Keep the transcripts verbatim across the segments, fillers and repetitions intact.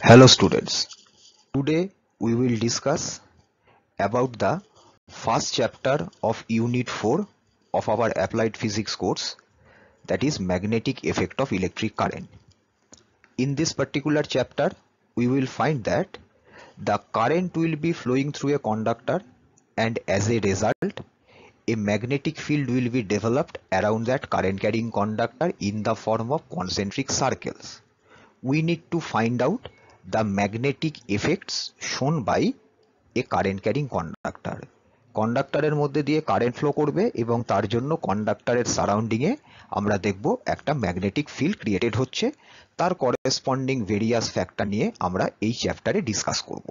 Hello students, today we will discuss about the first chapter of Unit four of our Applied Physics course, that is magnetic effect of electric current. In this particular chapter, we will find that the current will be flowing through a conductor and as a result, a magnetic field will be developed around that current carrying conductor in the form of concentric circles. We need to find out the magnetic effects shown by a current carrying conductor. কন্ডাক্টরের মধ্যে দিয়ে current flow করবে এবং তার জন্য কন্ডাক্টরের surrounding এ আমরা দেখব একটা magnetic field created হচ্ছে, তার করেসপন্ডিং ভেরিয়াস ফ্যাক্টর নিয়ে আমরা এই চ্যাপ্টারে ডিসকাস করব।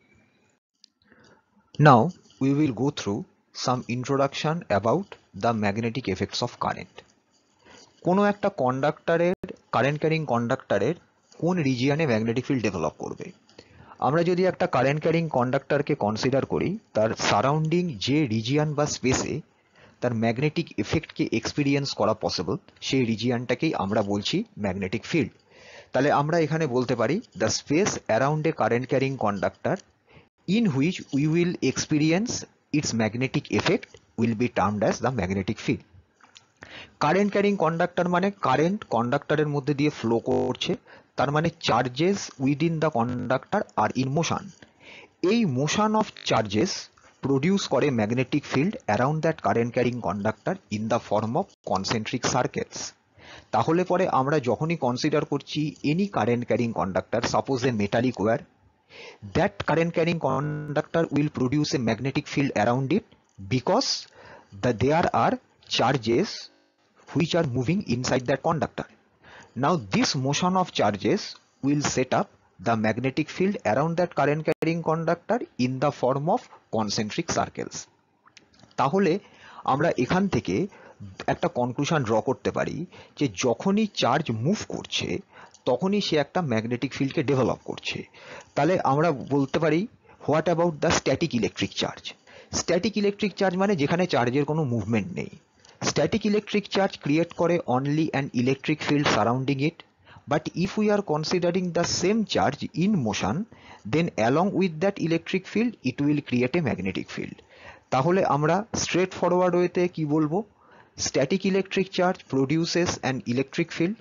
Now we will go through some introduction about the magnetic effects of current. কোনো একটা কন্ডাক্টরের কারেন্ট ক্যারিং কন্ডাক্টরের কোন রিজিয়নে ম্যাগনেটিক ফিল্ড ডেভেলপ করবে। আমরা যদি একটা কারেন্ট ক্যারিং কন্ডাক্টরকে কনসিডার করি, তার সারাউন্ডিং যে রিজিয়ন বা স্পেসে তার ম্যাগনেটিক এফেক্টকে এক্সপিরিয়েন্স করা পসিবল, সেই রিজিয়নটাকেই আমরা বলছি ম্যাগনেটিক ফিল্ড। তাহলে আমরা এখানে বলতে পারি the space around a current carrying conductor in which we will experience its magnetic effect will be termed as the magnetic field. Current carrying conductor মানে কারেন্ট কন্ডাক্টরের মধ্যে দিয়ে ফ্লো করছে, তার মানে charges within the conductor are in motion. এই motion of charges produce করে magnetic field around that current carrying conductor in the form of concentric circles. তাহলে পরে আমরা যখনই কনসিডার করছি any current carrying conductor, suppose a metallic wire, that current carrying conductor will produce a magnetic field around it because the there are charges which are moving inside that conductor. Now this motion of charges will set up the magnetic field around that current carrying conductor in the form of concentric circles. তাহলে আমরা এখান থেকে একটা conclusion draw করতে পারি যে যখনই charge move করছে তখনই সে একটা ম্যাগনেটিক ফিল্ডকে ডেভেলপ করছে। তাহলে আমরা বলতে পারি what about the static electric charge. Static electric charge মানে যেখানে চার্জের কোনো মুভমেন্ট নেই। স্ট্যাটিক ইলেকট্রিক চার্জ ক্রিয়েট করে only an electric field surrounding it, but if we are considering the same charge in motion, then along with that electric field it will create a magnetic field. তাহলে আমরা straightforward ওয়েতে কি বলবো, static electric charge produces an electric field,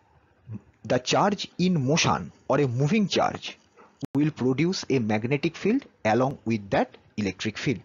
the charge in motion or a moving charge will produce a magnetic field along with that electric field.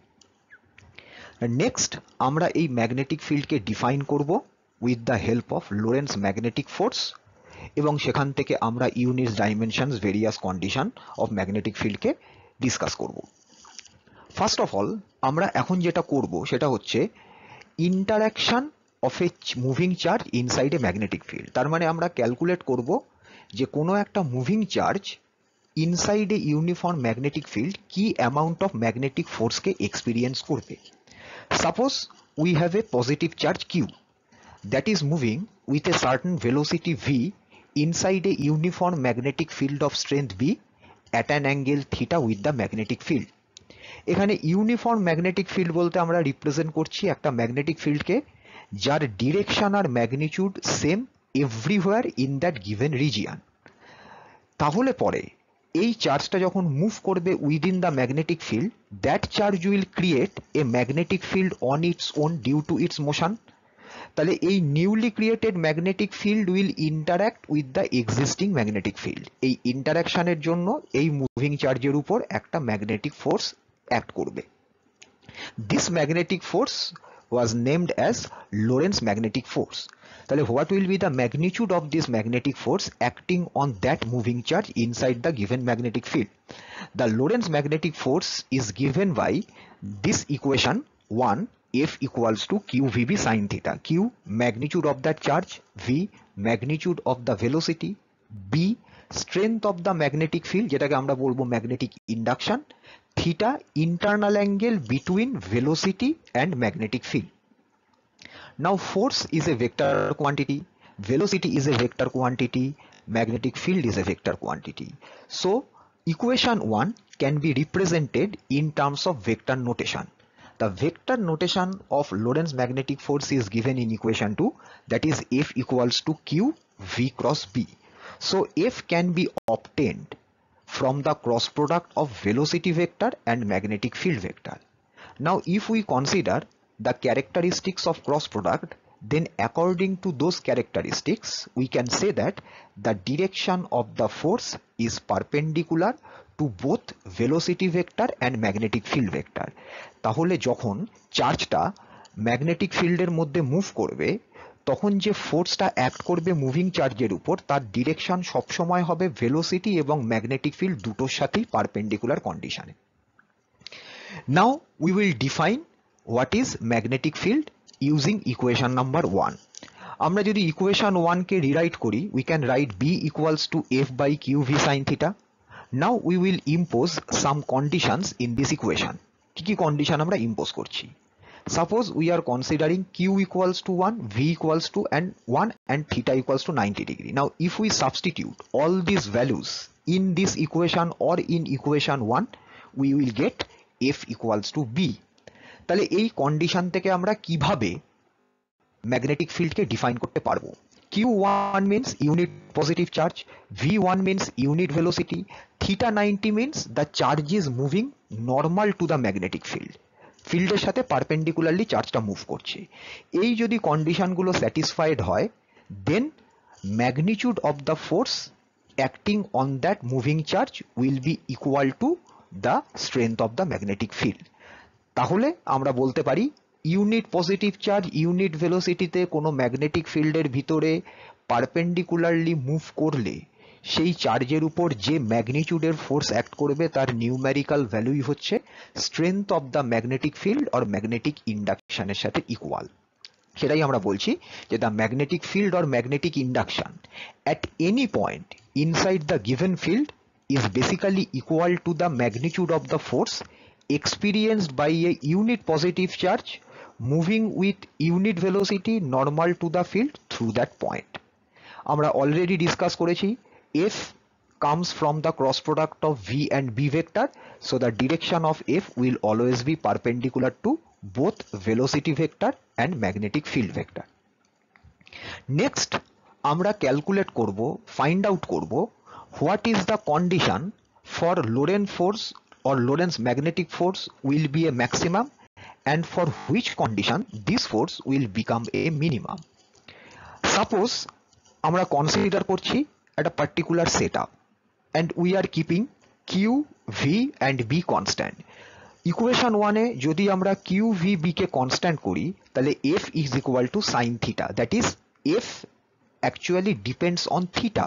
Next আমরা এই magnetic ফিল্ডকে define করব with the help of Lorentz magnetic force, এবং সেখান থেকে আমরা units, dimensions, various condition of magnetic ফিল্ডকে discuss করব। ফার্স্ট অফ অল আমরা এখন যেটা করব সেটা হচ্ছে interaction of a moving charge inside a magnetic field. তার মানে আমরা ক্যালকুলেট করব যে কোনো একটা moving charge inside a uniform magnetic field কি অ্যামাউন্ট অফ ম্যাগনেটিক ফোর্সকে এক্সপিরিয়েন্স করবে। Suppose we have a positive charge q that is moving with a certain velocity v inside a uniform magnetic field of strength B at an angle theta with the magnetic field. এখানে uniform magnetic field বলতে আমরা represent করছি একটা magnetic ফিল্ডকে যার direction আর magnitude same everywhere in that given region. তাহলে পরে এই চার্জটা যখন মুভ করবে within the magnetic field, that charge will create a magnetic field on its own due to its motion. তাহলে এই newly created magnetic field will interact with the existing magnetic field. এই ইন্টারাকশনের জন্য এই মুভিং চার্জের উপর একটা ম্যাগনেটিক ফোর্স অ্যাক্ট করবে। This magnetic force was named as Lorentz magnetic force. তাহলে what will be the magnitude of this magnetic force acting on that moving charge inside the given magnetic field? The Lorentz magnetic force is given by this equation one, F equals to Q V B sin theta. Q magnitude of that charge, V magnitude of the velocity, B strength of the magnetic field যেটাকে আমরা বলবো magnetic induction, theta internal angle between velocity and magnetic field. Now force is a vector quantity, velocity is a vector quantity, magnetic field is a vector quantity. So equation one can be represented in terms of vector notation. The vector notation of Lorentz magnetic force is given in equation two, that is F equals to Q V cross B. So F can be obtained from the cross product of velocity vector and magnetic field vector. Now if we consider the characteristics of cross product, then according to those characteristics we can say that the direction of the force is perpendicular to both velocity vector and magnetic field vector. তাহলে যখন চার্জটা magnetic ফিল্ডের মধ্যে move করবে তখন যে ফোর্সটা act করবে moving চার্জের উপর তার ডিরেকশন সবসময় হবে ভেলোসিটি এবং ম্যাগনেটিক ফিল্ড দুটোর সাথেই পারপেন্ডিকুলার কন্ডিশনে। Now we will define what is magnetic field using equation number one. আমরা যদি ইকুয়েশন ওয়ানকে রিরাইট করি, we can write B equals to F by q v sine theta. Now we will impose some conditions in this equation. কি কি condition আমরা impose করছি? Suppose we are considering q equals to one, v equals to and one and theta equals to ninety degree. Now if we substitute all these values in this equation or in equation one, we will get f equals to b. তাহলে এই condition থেকে আমরা কিভাবে magnetic ফিল্ডকে define করতে পারবো? Q one means unit positive charge, v one means unit velocity, theta ninety means the charge is moving normal to the magnetic field. ফিল্ডের সাথে পারপেন্ডিকুলারলি চার্জটা মুভ করছে। এই যদি কন্ডিশনগুলো স্যাটিসফাইড হয়, then magnitude of the force acting on that moving charge will be equal to the strength of the magnetic field. তাহলে আমরা বলতে পারি ইউনিট পজিটিভ চার্জ ইউনিট ভেলোসিটিতে কোনো ম্যাগনেটিক ফিল্ডের ভিতরে পারপেন্ডিকুলারলি মুভ করলে সেই চার্জের উপর যে ম্যাগনিটিউডের ফোর্স অ্যাক্ট করবে তার নিউমেরিক্যাল ভ্যালুই হচ্ছে strength of the magnetic field or magnetic ইন্ডাকশনের সাথে ইকুয়াল। সেটাই আমরা বলছি যে the magnetic field or magnetic induction at any point inside the given field is basically equal to the magnitude of the force experienced by a unit positive charge moving with unit velocity normal to the field through that point. আমরা already discuss করেছি f comes from the cross product of v and b vector, so the direction of f will always be perpendicular to both velocity vector and magnetic field vector. Next আমরা calculate করব, find out করব what is the condition for Lorentz force or Lorentz magnetic force will be a maximum and for which condition this force will become a minimum. Suppose আমরা consider করছি একটা particular setup and we are keeping q, v and b constant. Equation ওয়ানে যদি আমরা q, v, b কে constant করি তাহলে f is equal to sin theta, that is f actually depends on theta.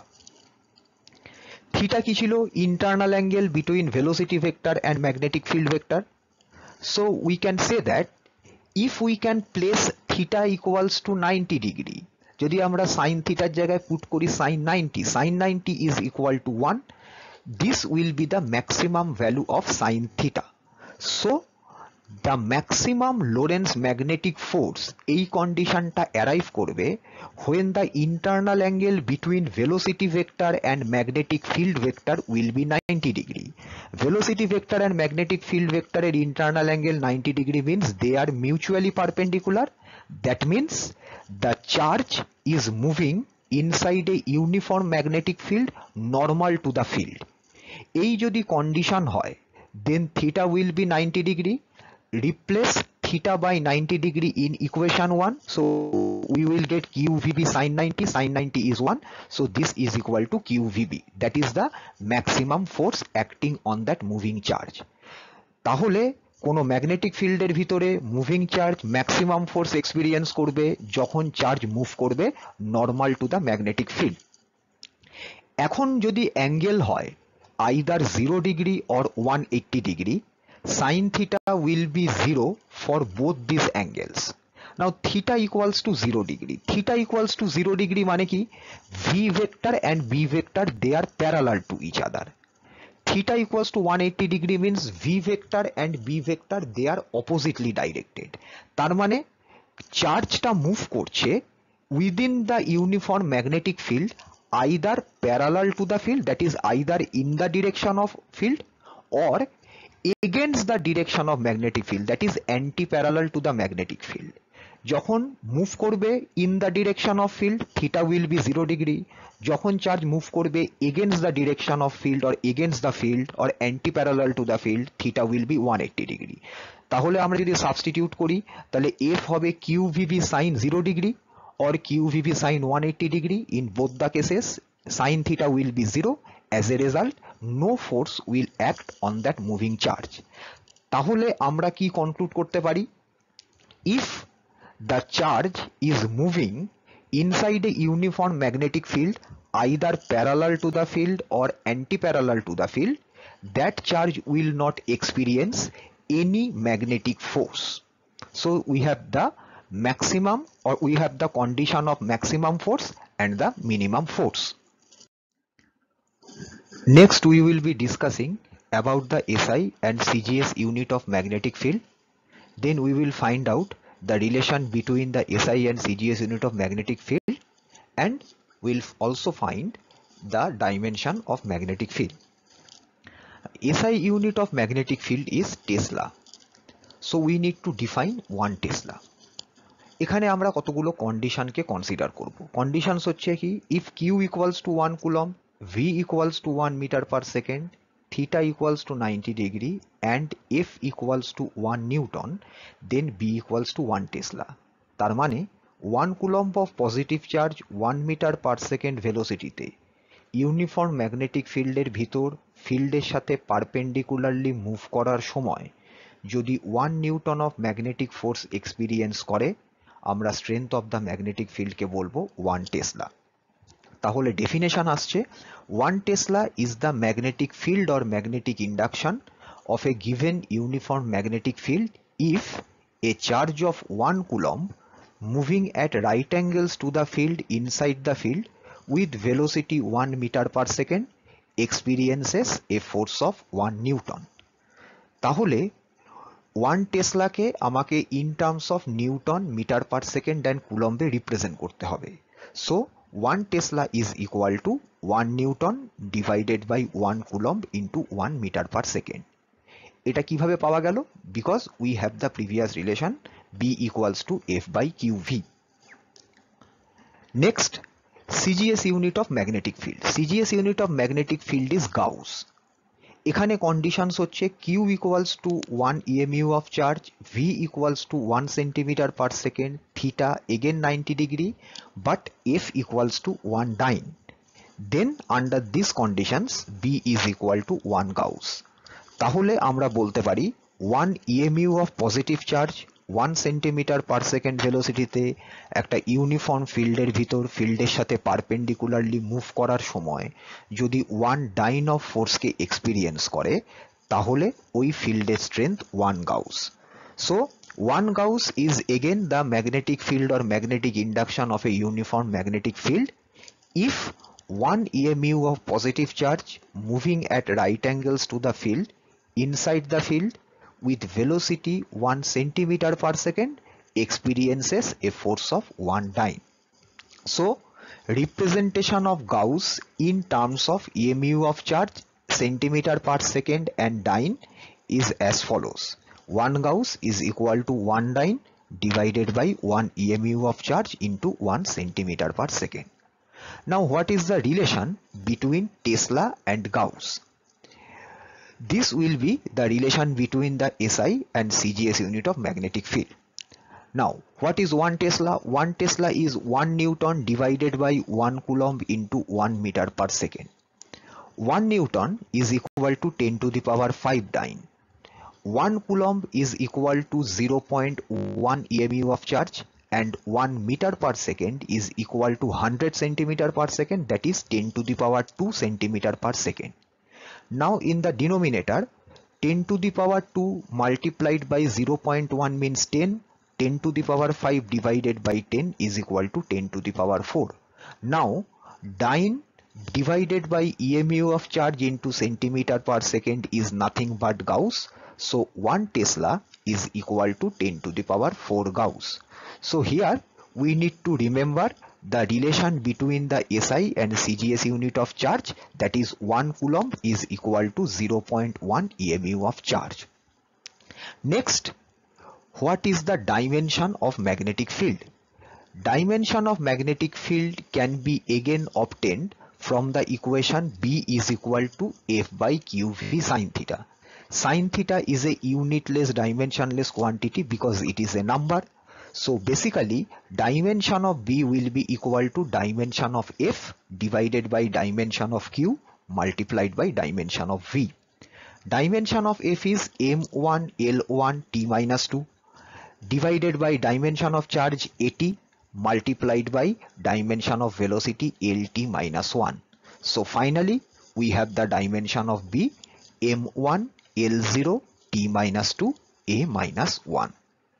Theta কি ছিল? Internal angle between velocity vector and magnetic field vector. So we can say that if we can place theta equals to ninety degree, যদি আমরা sin থিটার জায়গায় put করি sin ninety, sin ninety is equal to one, this will be the maximum value of sin theta. So the maximum Lorentz magnetic force এই কন্ডিশনটা arrive করবে when the internal angle between velocity vector and magnetic field vector will be ninety degree. Velocity vector and magnetic field vector এর internal angle ninety degree means they are mutually perpendicular. That means the charge is moving inside a uniform magnetic field normal to the field. এই যদি condition হয় then theta will be ninety degree. Replace theta by ninety degree in equation one, so we will get q v b sin ninety, sin ninety is one, so this is equal to q v b, that is the maximum force acting on that moving charge. তাহলে কোনো magnetic ফিল্ডের ভিতরে moving charge maximum force experience করবে যখন charge move করবে normal to the magnetic field. এখন যদি angle হয় either zero degree or one eighty degree, sin theta will be zero for both these angles. Now theta equals to zero degree. Theta equals to zero degree মানে কি? V vector and B vector they are parallel to each other. Theta equals to one eighty degree means V vector and B vector they are oppositely directed. তার মানে চার্জটা move করছে within the uniform magnetic field either parallel to the field, that is either in the direction of field or against the direction of magnetic field, that is anti-parallel to the magnetic field. যখন move করবে in the direction of field theta will be zero degree, যখন charge move করবে against the direction of field or against the field or anti parallel to the field theta will be one eighty degree. তাহলে আমরা যদি substitute করি তাহলে F হবে q v B sine zero degree or q v B sine one eighty degree. In both the cases sine theta will be zero, as a result no force will act on that moving charge. তাহলে আমরা কি conclude করতে পারি? If the charge is moving inside a uniform magnetic field either parallel to the field or anti-parallel to the field, that charge will not experience any magnetic force. So we have the maximum, or we have the condition of maximum force and the minimum force. Next we will be discussing about the S I and C G S unit of magnetic field. Then we will find out the relation between the S I and C G S unit of magnetic field, and we'll also find the dimension of magnetic field. S I unit of magnetic field is Tesla. So we need to define one Tesla. এখানে আমরা কতগুলো কন্ডিশনকে consider করব। Conditions হচ্ছে কি, if Q equals to one coulomb, V equals to one meter per second, theta equals to ninety degree and F equals to one newton, then B equals to one Tesla. তার মানে one coulomb of positive charge one meter per second velocity তে uniform magnetic ফিল্ডের ভিতর ফিল্ডের সাথে perpendicularly move করার সময় যদি one newton of magnetic force experience করে, আমরা স্ট্রেংথ অফ দ্য ম্যাগনেটিক ফিল্ডকে বলবো ওয়ান টেসলা। তাহলে ডেফিনেশন আসছে, one Tesla is the magnetic field or magnetic induction of a given uniform magnetic field if a charge of one coulomb moving at right angles to the field inside the field with velocity one meter per second experiences a force of one newton. তাহলে one Tesla কে আমাকে in terms of newton, meter per second and coulomb এ represent করতে হবে। So one Tesla is equal to one newton divided by one coulomb into one meter per second. এটা কিভাবে পাওয়া গেল? Because we have the previous relation B equals to F by Q V. Next, C G S unit of magnetic field. C G S unit of magnetic field is Gauss. এখানে conditions হচ্ছে Q equals to one E M U of charge, V equals to one centimeter per second, theta again ninety degree, but F equals to one dyne. Then under these conditions B is equal to one Gauss. তাহলে আমরা বলতে পারি one E M U of positive charge one centimeter per second ভেলোসিটিতে একটা uniform ফিল্ডের ভিতর ফিল্ডের সাথে perpendicularly move করার সময় যদি ওয়ান ডাইন অফ ফোর্সকে এক্সপিরিয়েন্স করে, তাহলে ওই ফিল্ডের strength one gauss. So one gauss is again the magnetic field or magnetic induction of a uniform magnetic field if one E M U of positive charge moving at right angles to the field inside the field with velocity one centimeter per second experiences a force of one dyne. So representation of Gauss in terms of E M U of charge, centimeter per second and dyne is as follows. one Gauss is equal to one dyne divided by one E M U of charge into one centimeter per second. Now what is the relation between Tesla and Gauss? This will be the relation between the S I and C G S unit of magnetic field. Now what is one Tesla? one Tesla is one newton divided by one coulomb into one meter per second. one newton is equal to ten to the power five dyne. one coulomb is equal to zero point one E M U of charge and one meter per second is equal to one hundred centimeter per second, that is ten to the power two centimeter per second. Now in the denominator ten to the power two multiplied by zero point one means ten, ten to the power five divided by ten is equal to ten to the power four. Now dyne divided by E M U of charge into centimeter per second is nothing but Gauss. So one Tesla is equal to ten to the power four Gauss. So here we need to remember the relation between the S I and C G S unit of charge, that is one coulomb is equal to zero point one E M U of charge. Next, what is the dimension of magnetic field? Dimension of magnetic field can be again obtained from the equation B is equal to F by Q V sin theta. Sin theta is a unitless dimensionless quantity because it is a number. So basically dimension of B will be equal to dimension of F divided by dimension of Q multiplied by dimension of V. Dimension of F is M one L one T minus two divided by dimension of charge eighty multiplied by dimension of velocity L T minus one. So finally we have the dimension of B M one L zero T minus two A minus one.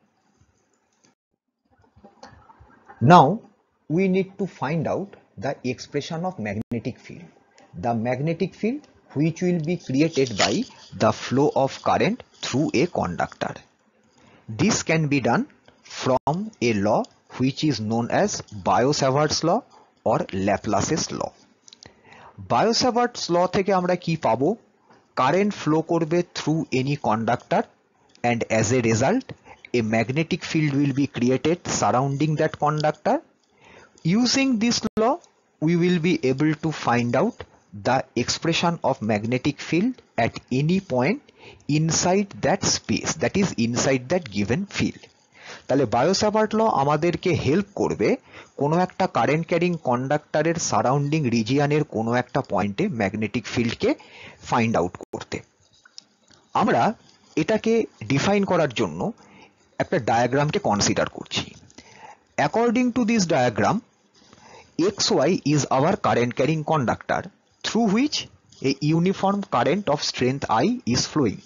Now we need to find out the expression of magnetic field. The magnetic field which will be created by the flow of current through a conductor. This can be done from a law which is known as Biot-Savart's law or Laplace's law. Biot-Savart's law থেকে আমরা কি পাবো? Current flow করবে through any conductor and as a result a magnetic field will be created surrounding that conductor. Using this law we will be able to find out the expression of magnetic field at any point inside that space, that is inside that given field. তাহলে Biot Savart law আমাদেরকে help করবে কোনো একটা current carrying কন্ডাক্টরের surrounding রিজিয়নের কোনো একটা পয়েন্টে ম্যাগনেটিক ফিল্ডকে ফাইন্ড আউট করতে। আমরা এটাকে ডিফাইন করার জন্য একটা ডায়াগ্রামকে কনসিডার করছি। According to this diagram X Y is our current carrying conductor through which a uniform current of strength I is flowing.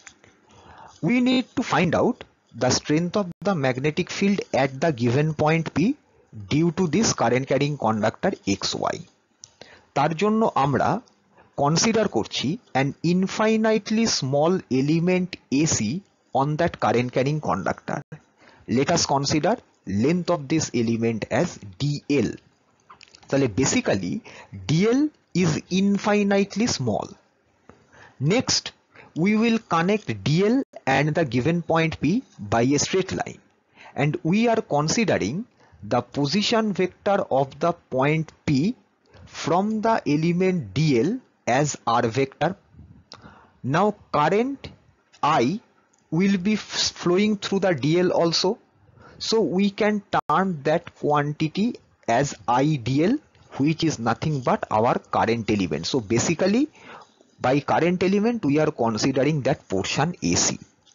We need to find out the strength of the magnetic field at the given point P due to this current carrying conductor X Y. তার জন্য আমরা consider করছি an infinitely small element A C on that current carrying conductor. Let us consider length of this element as D L. তাহলে basically D L is infinitely small. Next, we will connect D L and the given point P by a straight line, and we are considering the position vector of the point P from the element D L as R vector. Now current I will be flowing through the D L also, so we can term that quantity as I D L, which is nothing but our current element. So basically by current element we are considering that portion A C.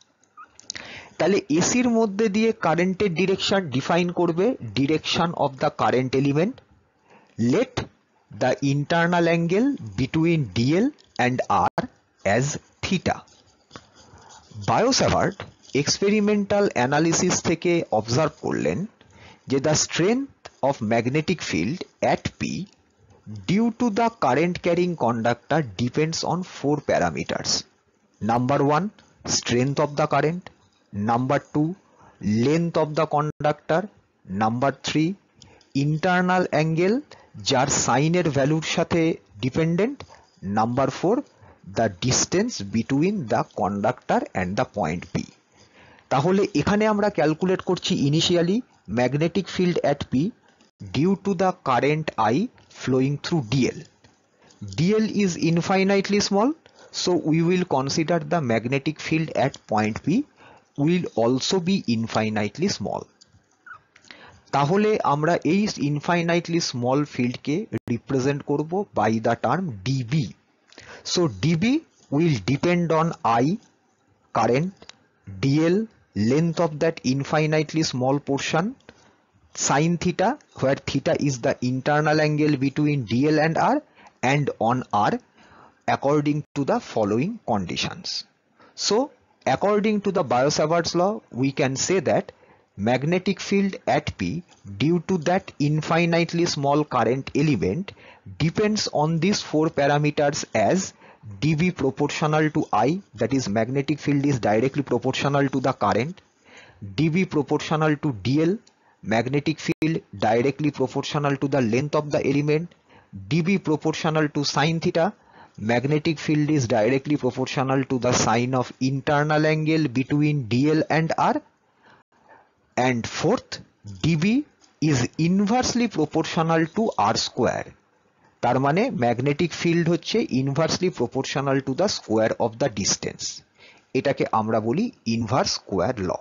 তাহলে A C এর মধ্যে দিয়ে কারেন্টের direction define করবে direction of the current element. Let the internal angle between D L and R as theta. Biot Savart experimental analysis থেকে observe করলেন যে the strength of magnetic field at P due to the current carrying conductor depends on four parameters. Number one, strength of the current. Number two, length of the conductor. Number three, internal angle যার সাইনের ভ্যালুর সাথে dependent. Number four, the distance between the conductor and the point P. তাহলে এখানে আমরা calculate করছি initially magnetic field at P due to the current I flowing through D L. D L is infinitely small, so we will consider the magnetic field at point P will also be infinitely small. তাহলে আমরা এই infinitely small field কে represent করব by the term D B. So D B will depend on I, current, D L, length of that infinitely small portion, sin theta, where theta is the internal angle between D L and R, and on R according to the following conditions. So according to the Biot-Savart's law we can say that magnetic field at P due to that infinitely small current element depends on these four parameters as D B proportional to I, that is magnetic field is directly proportional to the current, D B proportional to D L, magnetic field directly proportional to the length of the element, D B proportional to sin theta, magnetic field is directly proportional to the sine of internal angle between D L and R, and fourth, dB is inversely proportional to r square. তার মানে magnetic field হচ্ছে inversely proportional to the square of the distance. এটাকে আমরা বলি inverse square ল।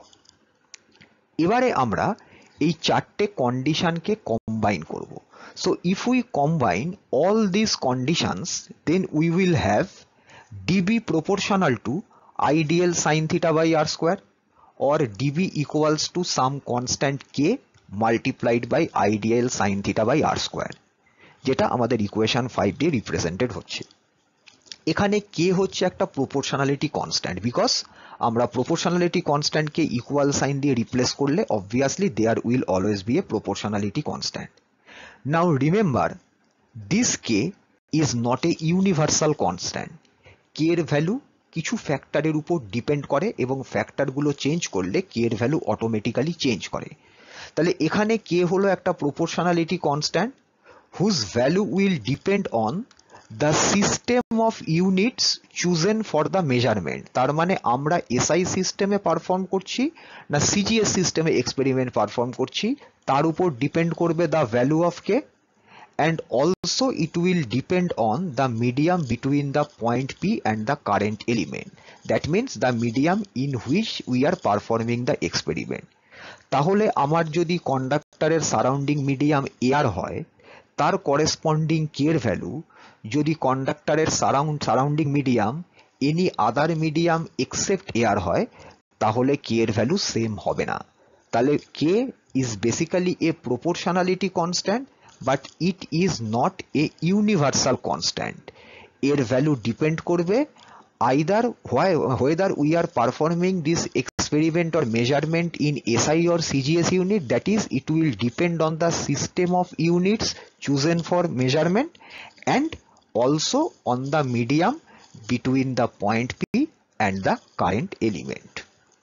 এবারে আমরা এই চারটে কন্ডিশনকে কম্বাইন করব। So if we combine all this conditions then we will have dB proportional to IdL sine theta by R square or dB equals to some constant k multiplied by ideal sin theta by r square, যেটা আমাদের equation five দিয়ে represented হচ্ছে। এখানে k হচ্ছে একটা proportionality constant, because আমরা proportionality কনস্ট্যান্টকে equal sign দিয়ে রিপ্লেস করলে obviously there will always be a proportionality constant. Now remember this k is not a universal constant. k এর ভ্যালু কিছু ফ্যাক্টরের উপর ডিপেন্ড করে এবং ফ্যাক্টরগুলো চেঞ্জ করলে কে এর ভ্যালু অটোমেটিক্যালি চেঞ্জ করে। তাহলে এখানে কে হলো একটা proportionality constant whose value will depend on the system of units chosen for the measurement. তার মানে আমরা এসআই সিস্টেমে পারফর্ম করছি না সিজিএস সিস্টেমে এক্সপেরিমেন্ট পারফর্ম করছি তার উপর ডিপেন্ড করবে the value of k, and also it will depend on the medium between the point P and the current element. That means the medium in which we are performing the experiment. তাহলে আমার যদি কন্ডাক্টরের surrounding medium air হয় তার corresponding কে এর value যদি কন্ডাক্টরের surround surrounding medium any other medium except air হয় তাহলে কে এর ভ্যালু সেম হবে না। তাহলে k is basically a proportionality constant, but it is not a universal constant. এর ভ্যালু ডিপেন্ড করবে either whether we are performing this experiment or measurement in S I or C G S unit, that is it will depend on the system of units chosen for measurement and also on the medium between the point P and the current element.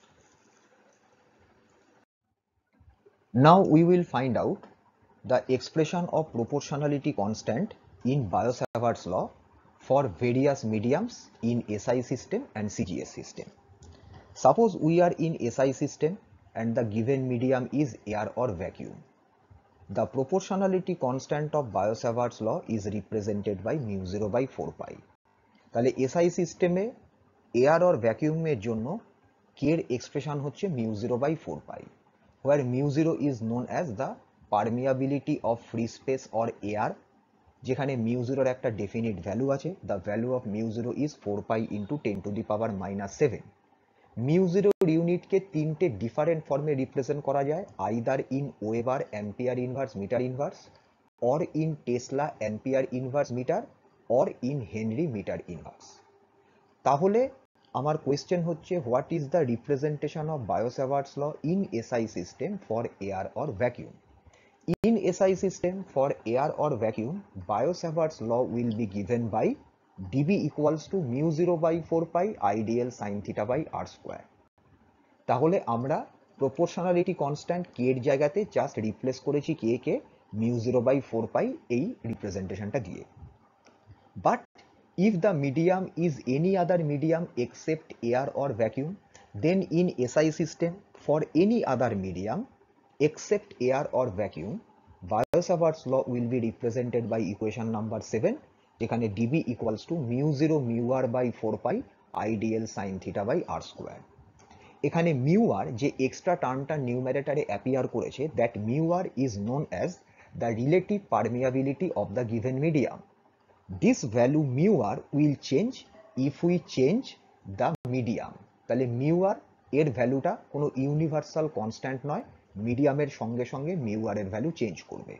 Now we will find out the expression of proportionality constant in Biot-Savart's law for various mediums in S I system and C G S system. Suppose we are in S I system and the given medium is air or vacuum. The proportionality constant of Biot-Savart's law is represented by mu zero by four pi. তাহলে S I সিস্টেমে air or vacuum এর জন্য k এর expression হচ্ছে mu zero by four pi, where mu zero is known as the permeability of free space or air, যেখানে mu zero এর একটা definite value আছে। the value of mu zero is four pi into ten to the power minus seven. mu zero ইউনিটকে তিনটে different ফর্মে represent করা যায়, either in weber ampere inverse metre inverse, or in tesla ampere inverse metre, or in henry metre inverse. তাহলে আমার question হচ্ছে what is the representation of Biot-Savart's law in S I system for air or vacuum? In S I system for air or vacuum, Biot-Savart's law will be given by dB equals to mu zero by four pi ideal sin theta by r square. তাহলে আমরা proportionality constant k এর জায়গাতে just replace করেছি k কে mu zero by four pi এই রিপ্রেজেন্টেশনটা দিয়ে। But if the medium is any other medium except air or vacuum, then in S I system for any other medium except air or vacuum, Biot-Savart's law will be represented by equation number seven, যেখানে dB equals to mu zero mu r by four pi ideal sin theta by r square. এখানে mu r যে extra টার্মটা নিউমারেটরে appear করেছে, that mu r is known as the relative permeability of the given medium. This value mu r will change if we change the medium. তাহলে mu r এর ভ্যালুটা কোনো universal constant নয়, মিডিয়ামের সঙ্গে সঙ্গে mu r এর ভ্যালু চেঞ্জ করবে।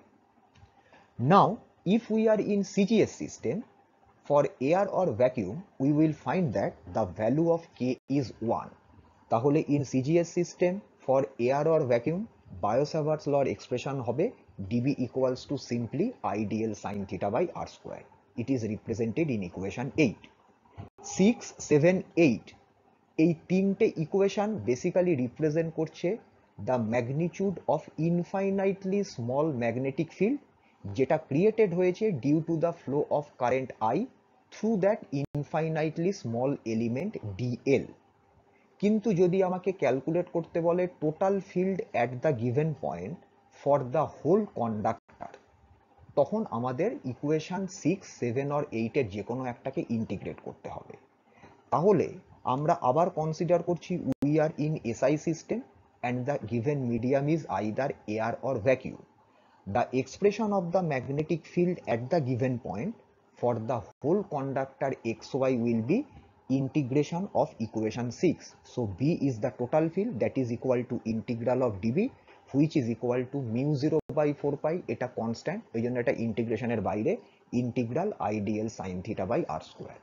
Now if we are in C G S system for air or vacuum, we will find that the value of k is one. তাহলে in C G S system for air or vacuum, Biot-Savart's law expression হবে dB equals to simply ideal sin theta by r square. It is represented in equation eight. six, seven, eight এই তিনটে equation basically represent করছে the magnitude of infinitely small magnetic field, যেটা created হয়েছে due to the flow of current I through that infinitely small element dL. কিন্তু যদি আমাকে calculate করতে বলে total field at the given point for the whole conductor, তখন আমাদের equation six seven or এইটের যে কোনো একটাকে ইন্টিগ্রেট করতে হবে। তাহলে আমরা আবার কনসিডার করছি we are in SI system and the given medium is either air or vacuum. The expression of the magnetic field at the given point for the whole conductor xy will be integration of equation six. So B is the total field, that is equal to integral of dB, which is equal to mu zero by four pi, এটা constant, এই জন্য এটা ইন্টিগ্রেশনের বাইরে, integral I dl sin theta by r square.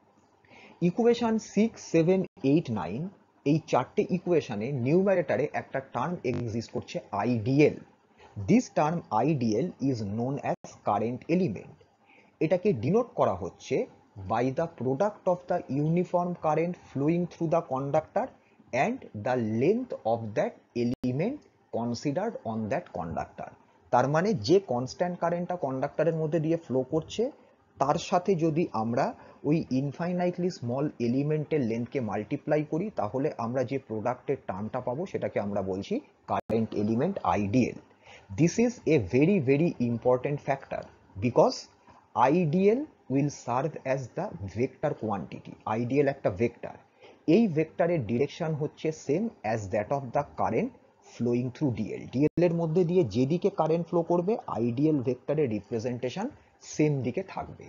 Equation six seven eight nine এই চারটে ইকুয়েশনে নিউমারেটরে একটা টার্ম এক্সিস্ট করছে IdL. This term I D L is known as current element. এটাকে ডিনোট করা হচ্ছে by the product of the uniform current flowing through the conductor and the length of that element considered on that conductor. তার মানে যে constant কারেন্টটা কন্ডাক্টরের মধ্যে দিয়ে flow করছে তার সাথে যদি আমরা ওই ইনফাইনাইটলি স্মল এলিমেন্টের লেন্থকে মাল্টিপ্লাই করি তাহলে আমরা যে প্রোডাক্টের টার্মটা পাবো সেটাকে আমরা বলছি current element IdL. This is a very very important factor because I D L will serve as the vector quantity. I D L একটা vector. এই ভেক্টরের ডিরেকশন হচ্ছে same as that of the current flowing through D L. D L এর মধ্যে দিয়ে যেদিকে current flow করবে I D L ভেক্টরের রিপ্রেজেন্টেশন সেম দিকে থাকবে।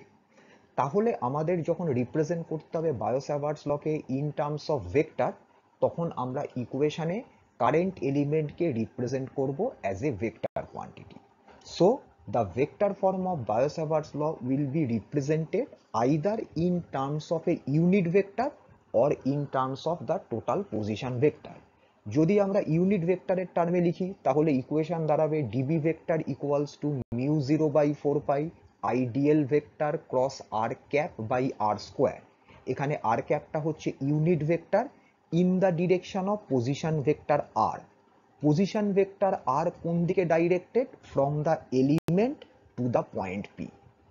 তাহলে আমাদের যখন রিপ্রেজেন্ট করতে হবে বায়ো-স্যাভার্টস লকে ইন টার্মস অফ ভেক্টর, তখন আমরা ইকুয়েশনে current element ke represent korbo as a vector quantity. So the vector form of Biot-Savart's law will be represented either in terms of a unit vector or in terms of the total position vector. যদি আমরা unit ভেক্টরের টার্মে লিখি তাহলে equation দাঁড়াবে dB vector equals to mu zero by four pi IdL vector cross r cap by R square. এখানে r ক্যাপটা হচ্ছে unit vector in the direction of position vector r. Position vector r কোন দিকে directed? from the element to the point p.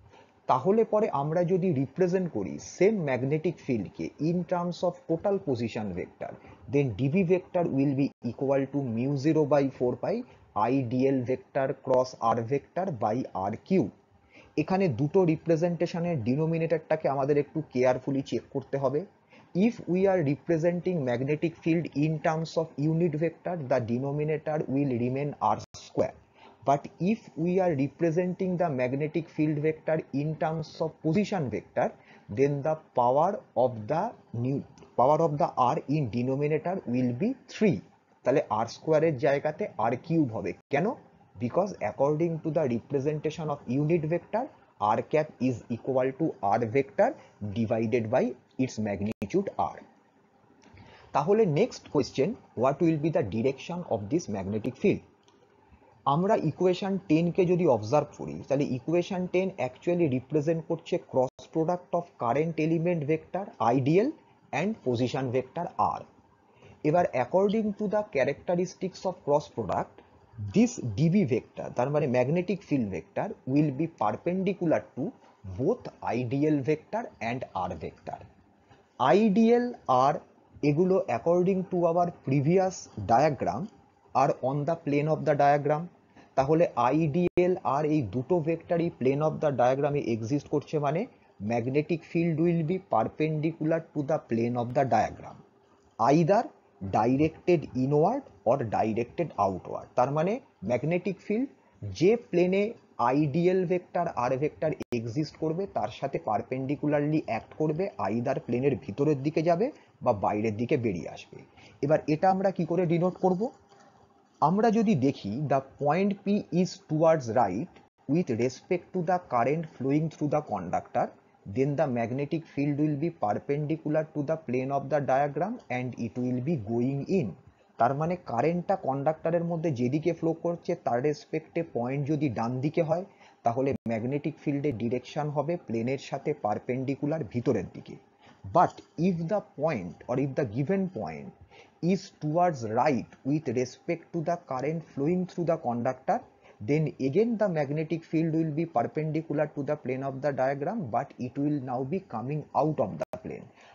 তাহলে পরে আমরা যদি represent করি সেম ম্যাগনেটিক ফিল্ডকে in terms of total position vector, then dB vector will be equal to mu zero by four pi IdL vector cross r vector by r cube. এখানে দুটো রিপ্রেজেন্টেশনের ডিনোমিনেটরটাকে আমাদের একটু কেয়ারফুলি চেক করতে হবে। If we are representing magnetic field in terms of unit vector, the denominator will remain r square. But if we are representing the magnetic field vector in terms of position vector, then the power of the new power of the r in denominator will be three. তাহলে r square এর জায়গাতে r cube হবে। কেন? Because according to the representation of unit vector, r cap is equal to r vector divided by its magnitude r. তাহলে next question, what will be the direction of this magnetic field? আমরা equation ten কে যদি observe করি তাহলে equation ten actually represent করছে cross product of current element vector IdL and position vector r. এবার according to the characteristics of cross product, this dB vector, তার মানে magnetic field vector, will be perpendicular to both ideal vector and r vector. Ideal r এগুলো according to our previous diagram are on the plane of the diagram. তাহলে ideal r এই দুটো ভেক্টরই plane of the diagram A exist করছে, মানে magnetic field will be perpendicular to the plane of the diagram, either directed inward or directed outward. তার মানে magnetic field যে প্লেনে IdL vector r vector exist করবে তার সাথে পারপেন্ডিকুলারলি অ্যাক্ট করবে, আইদার প্লেনের ভিতরের দিকে যাবে বা বাইরের দিকে বেরিয়ে আসবে। এবার এটা আমরা কি করে ডিনোট করব? আমরা যদি দেখি the point P is towards right with respect to the current flowing through the conductor, then the magnetic field will be perpendicular to the plane of the diagram and it will be going in. তার মানে কারেন্টটা কন্ডাক্টরের মধ্যে যেদিকে flow করছে তার রেসপেক্টে point যদি ডান দিকে হয় তাহলে ম্যাগনেটিক ফিল্ডের ডিরেকশন হবে প্লেনের সাথে পারপেন্ডিকুলার ভিতরের দিকে। But if the point or if the given point is towards right with respect to the current flowing through the conductor, then again the magnetic field will be perpendicular to the plane of the diagram, but it will now be coming out of the plane.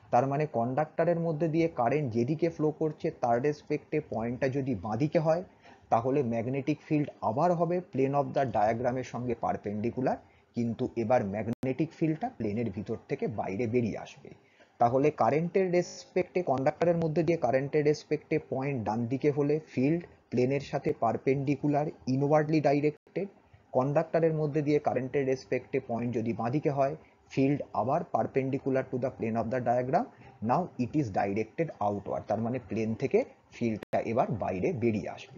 তার মানে কন্ডাক্টরের মধ্যে দিয়ে current যেদিকে flow করছে তার রেসপেক্টে পয়েন্টটা যদি বাঁদিকে হয় তাহলে ম্যাগনেটিক ফিল্ড আবার হবে প্লেন অফ দ্য ডায়াগ্রামের সঙ্গে পারপেন্ডিকুলার, কিন্তু এবার ম্যাগনেটিক ফিল্ডটা প্লেনের ভিতর থেকে বাইরে বেরিয়ে আসবে। তাহলে কারেন্টের রেসপেক্টে কন্ডাক্টরের মধ্যে দিয়ে কারেন্টের রেসপেক্টে পয়েন্ট ডান দিকে হলে ফিল্ড প্লেনের সাথে পারপেন্ডিকুলার ইনওয়ার্ডলি ডাইরেক্টেড, কন্ডাক্টরের মধ্যে দিয়ে কারেন্টের রেসপেক্টে পয়েন্ট যদি বাঁদিকে হয় ফিল্ড আবার perpendicular to the plane of the diagram, now it is directed outward, তার মানে প্লেন থেকে ফিল্ডটা এবার বাইরে বেরিয়ে আসবে।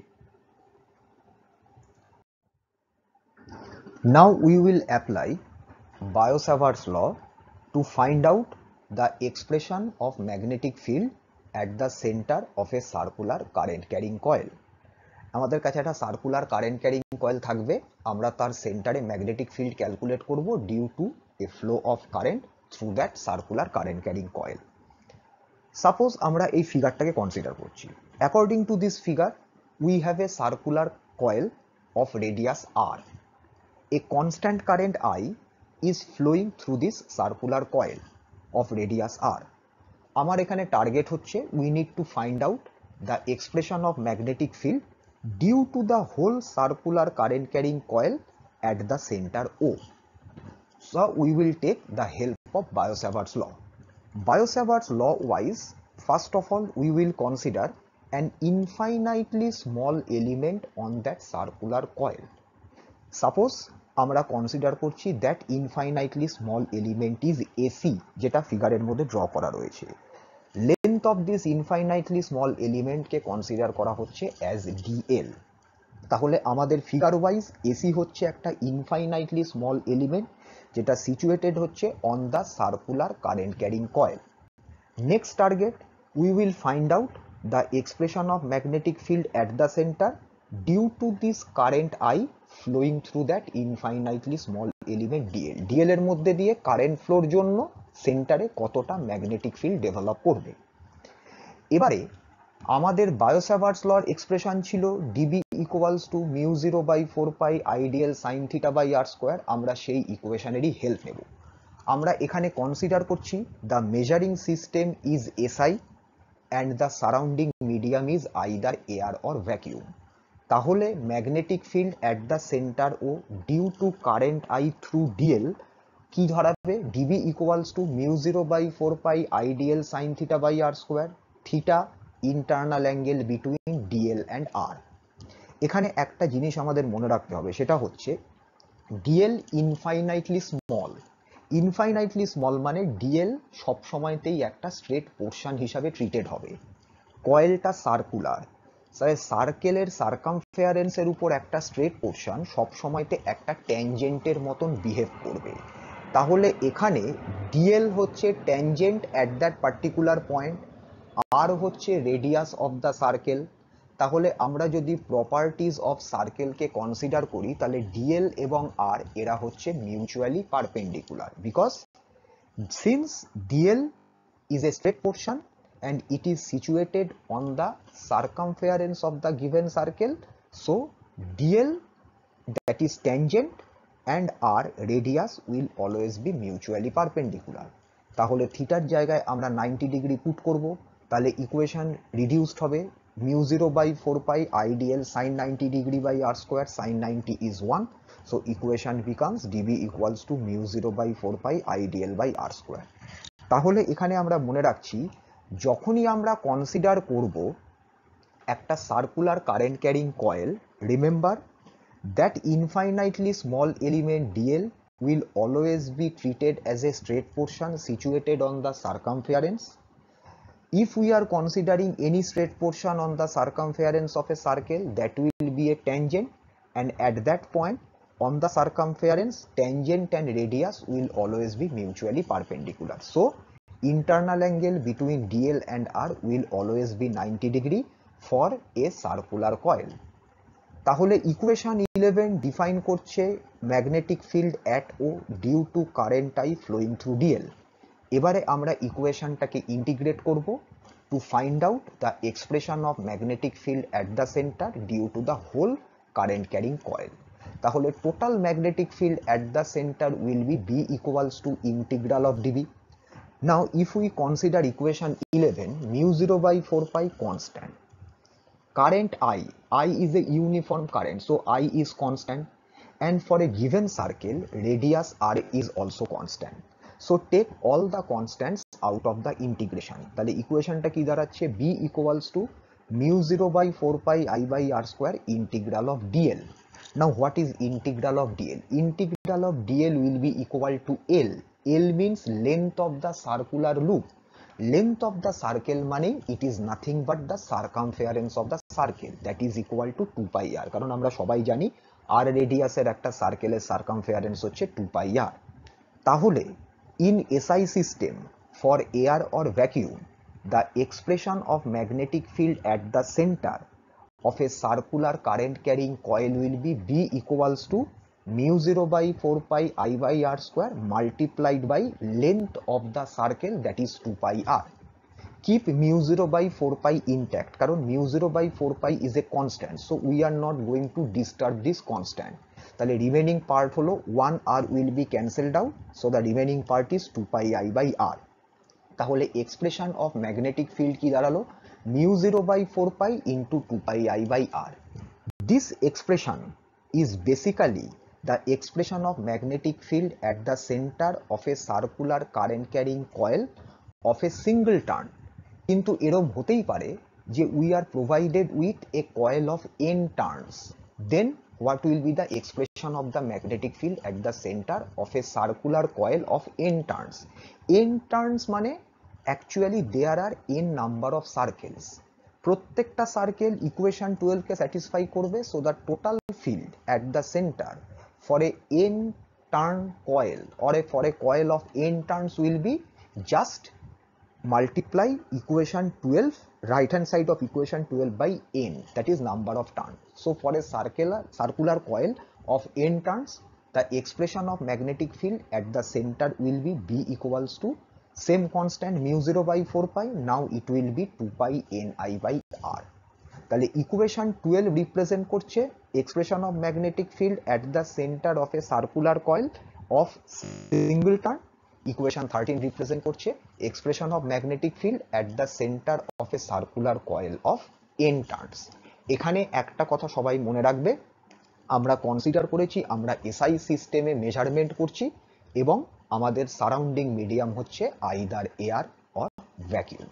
Now we will apply Biot-Savart's law to find out the expression of magnetic field at the center of a circular current carrying coil. আমাদের কাছে একটা সার্কুলার কারেন্ট ক্যারিং কয়েল থাকবে, আমরা তার সেন্টারে ম্যাগনেটিক ফিল্ড ক্যালকুলেট করব due to a flow of current through that circular current carrying coil. Suppose আমরা এই ফিগারটাকে কনসিডার করছি। According to this figure we have a circular coil of radius r. A constant current I is flowing through this circular coil of radius r. আমার এখানে target হচ্ছে we need to find out the expression of magnetic field due to the whole circular current carrying coil at the center O. So we will take the help of Biot-Savart's law. Biot-Savart's law wise, first of all we will consider an infinitely small element on that circular coil. Suppose আমরা consider করছি that infinitely small element is AC, যেটা ফিগারের মধ্যে draw করা রয়েছে। Length of this infinitely small এলিমেন্টকে consider করা হচ্ছে অ্যাজ ডিএল। তাহলে আমাদের ফিগার ওয়াইজ এসি হচ্ছে একটা ইনফাইনাইটলি স্মল এলিমেন্ট যেটা সিচুয়েটেড হচ্ছে on the circular current carrying coil. Next target we will find out the expression of magnetic field at the centre due to this current I flowing through that infinitely small element dL. DL এর মধ্যে দিয়ে current floor জন্য সেন্টারে কতটা magnetic field develop করবে। এবারে আমাদের Biot Savart's লর এক্সপ্রেশন ছিল dB equals to mu zero by four pi IdL sine theta by R square. আমরা সেই ইকুয়েশনেরই হেল্প নেব। আমরা এখানে কনসিডার করছি the measuring system is SI and the surrounding medium is either air or vacuum. তাহলে magnetic field at the centre O due to current I through dL কি ধরাবে, dB equals to mu zero by four pi IdL sine theta by R square, theta internal angle between dL and r. এখানে একটা জিনিস আমাদের মনে রাখতে হবে, সেটা হচ্ছে dL infinitely small. Infinitely small মানে ডিএল সবসময়তেই একটা স্ট্রেট পোর্শন হিসাবে ট্রিটেড হবে। কয়েলটা সার্কুলার, সার্কেলের সার্কামফেয়ারেন্সের উপর একটা স্ট্রেট পোর্শন সবসময়তে একটা ট্যানজেন্টের মতন বিহেভ করবে। তাহলে এখানে ডিএল হচ্ছে tangent at that particular point, r হচ্ছে রেডিয়াস অফ দ্য সার্কেল। তাহলে আমরা যদি প্রপার্টিজ অফ সার্কেলকে কনসিডার করি তাহলে ডিএল এবং আর এরা হচ্ছে mutually perpendicular, because since dL is a straight portion and it is situated on the circumference of the given circle, so dl that is tangent and r radius will always be mutually perpendicular. তাহলে থিটার জায়গায় আমরা ninety degree put করব, তাহলে ইকুয়েশন reduced হবে mu zero by four pi IdL sine ninety degree by R square, sine ninety is one, so equation becomes dB equals to mu zero by four pi IdL by R square. তাহলে এখানে আমরা মনে রাখছি যখনই আমরা consider করব একটা circular current carrying coil, remember that infinitely small element dL will always be treated as a straight portion situated on the circumference. If we are considering any straight portion on the circumference of a circle, that will be a tangent, and at that point on the circumference tangent and radius will always be mutually perpendicular, so internal angle between dl and r will always be ninety degree for a circular coil. তাহলে equation eleven define করছে magnetic field at O due to current I flowing through dL. এবারে আমরা ইকুয়েশনটাকে integrate করব to find out the expression of magnetic field at the centre due to the whole current carrying coil. তাহলে total magnetic field at the centre will be B equals to integral of dB. Now if we consider equation eleven, mu zero by four pi constant, current I, I is a uniform current, so I is constant, and for a given circle radius R is also constant. So take all the constants out of the integration. তাহলে ইকুয়েশনটা কি দাঁড়াচ্ছে, b equals to mu zero by four pi I by r square integral of dl. Now what is integral of dl? Integral of dl will be equal to L. L means length of the circular loop. Length of the circle মানে it is nothing but the circumference of the circle, that is equal to two pi r. কারণ আমরা সবাই জানি r রেডিয়াসের একটা সার্কেলের circumference হচ্ছে two pi r. তাহলে in S I system for air or vacuum, the expression of magnetic field at the center of a circular current carrying coil will be B equals to mu zero by four pi I by r square multiplied by length of the circle, that is two pi r. Keep mu zero by four pi intact কারণ mu zero by four pi is a constant, so we are not going to disturb this constant. তাহলে remaining part হলো one r will be cancelled out, so the remaining part is two pi I by r. তাহলে expression of magnetic field কি দাঁড়ালো, mu zero by four pi into two pi I by r. This expression is basically the expression of magnetic field at the center of a circular current carrying coil of a single turn. কিন্তু এরকম হতেই পারে যে we are provided with a coil of n turns, then what will be the expression of the magnetic field at the center of a circular coil of n turns? N turns মানে actually there are n number of circles. প্রত্যেকটা circle equation twelve কে satisfy করবে, so the total field at the center for a n turn coil or a for a coil of n turns will be just multiply equation twelve, right hand side of equation twelve by n, that is number of turns. So for a circular circular coil of n turns, the expression of magnetic field at the center will be B equals to same constant mu zero by four pi, now it will be two pi n I by r. তাহলে equation twelve represent করছে expression of magnetic field at the centre of a circular coil of single turn, equation thirteen represent করছে expression of magnetic field at the centre of a circular coil of N turns. এখানে একটা কথা সবাই মনে রাখবে, আমরা consider করেছি আমরা এসআই সিস্টেমে মেজারমেন্ট করছি এবং আমাদের সারাউন্ডিং মিডিয়াম হচ্ছে either air or vacuum.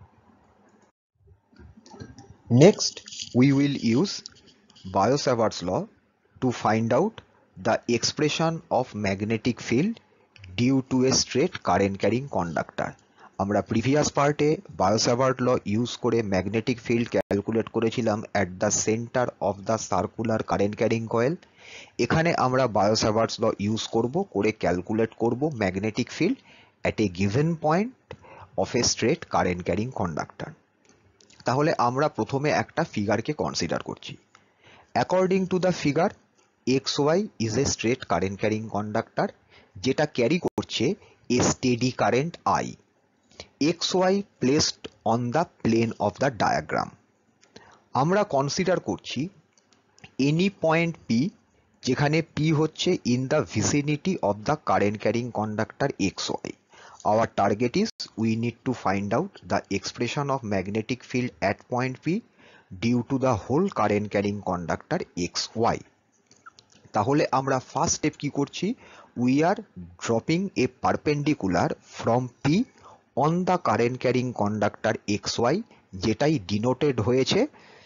Next, we will use Biot-Savart's law to find out the expression of magnetic field due to a straight current carrying conductor. আমরা প্রিভিয়াস পার্টে Biot Savart law use করে magnetic field calculate করেছিলাম at the centre of the circular current carrying coil. এখানে আমরা Biot Savart's law use করব করে calculate করব magnetic field at a given point of a straight current carrying conductor. তাহলে আমরা প্রথমে একটা ফিগারকে কনসিডার করছি। According to the figure, X Y is a straight current carrying conductor যেটা ক্যারি করছে a steady current I. X Y placed on the plane of the diagram. আমরা consider করছি এনি পয়েন্ট পি, যেখানে P হচ্ছে in the vicinity of the current carrying conductor X Y. Our target is we need to find out the expression of magnetic field at point P due to the whole current carrying conductor X Y. তাহলে আমরা first step কি করছি, we are dropping a perpendicular from P on the current carrying conductor X Y, যেটাই denoted হয়েছে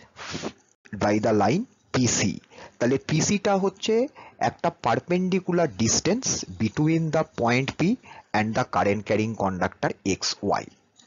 by the line P C. তাহলে P C টা হচ্ছে একটা perpendicular distance between the point P and the current carrying conductor X Y.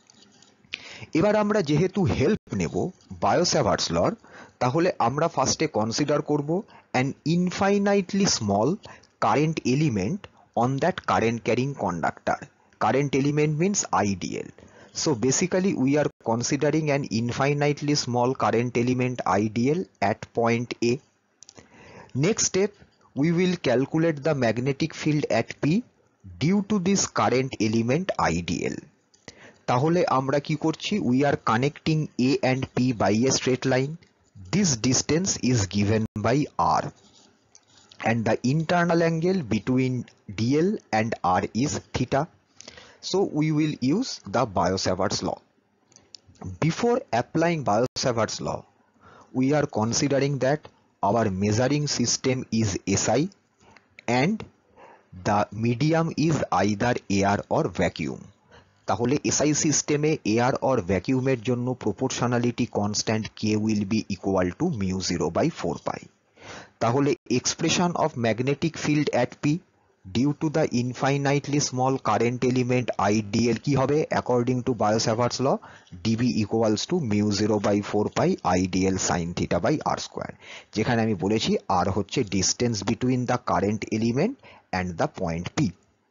এবার আমরা যেহেতু help নেব বায়োসাভার্টস লর, তাহলে আমরা ফার্স্টে কনসিডার করব an infinitely small current element on that current carrying conductor. Current element means I D L. So basically we are considering an infinitely small current element I D L at point A. Next step, we will calculate the magnetic field at P due to this current element I D L. তাহলে আমরা কি করছি, we are connecting A and P by a straight line. This distance is given by R and the internal angle between D L and R is theta. So we will use the Biot-Savart's law. Before applying Biot-Savart's law, we are considering that our measuring system is S I and the medium is either air or vacuum. তাহলে SI সিস্টেমে air or ভ্যাকিউমের জন্য proportionality constant K will be equal to mu zero by four pi. তাহলে expression of magnetic field at P due to the infinitely small current element I DL কি হবে according to Biot Savart's law DB equals to mu zero by four pi I DL sine theta by R square, যেখানে আমি বলেছি R হচ্ছে distance between the current element and the point P.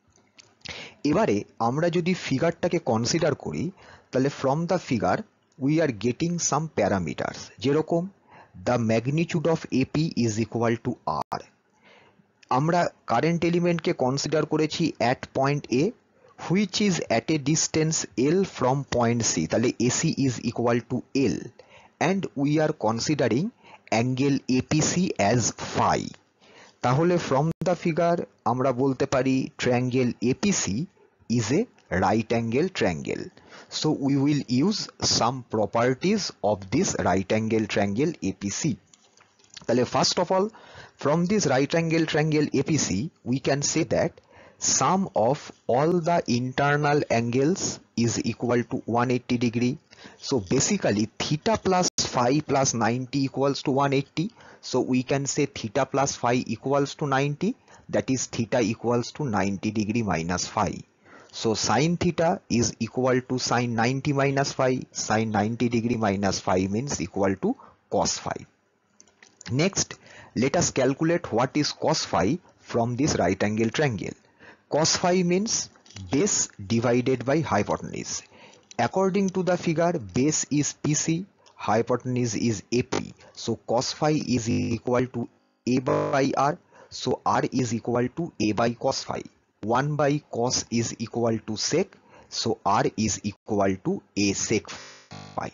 এবারে আমরা যদি ফিগারটাকে কনসিডার করি তাহলে from the figure we are getting some parameters, যেরকম the magnitude of AP is equal to R. আমরা কারেন্ট এলিমেন্টকে কনসিডার করেছি at point A which is at a distance L from point C, তাহলে AC is equal to L and we are considering angle APC as phi. তাহলে from the figure আমরা বলতে পারি triangle APC is a right angle triangle. So we will use some properties of this right angle triangle APC. তাহলে first of all from this right angle triangle A P C we can say that sum of all the internal angles is equal to one hundred eighty degree. So basically theta plus phi plus ninety equals to one hundred eighty. So we can say theta plus phi equals to ninety, that is theta equals to ninety degree minus phi. So sin theta is equal to sin ninety minus phi, sin ninety degree minus phi means equal to cos phi. Next, let us calculate what is cos phi from this right angle triangle. Cos phi means base divided by hypotenuse. According to the figure, base is P C, hypotenuse is A P. So cos phi is equal to A by R. So R is equal to A by cos phi. one by cos is equal to sec. So R is equal to A sec phi.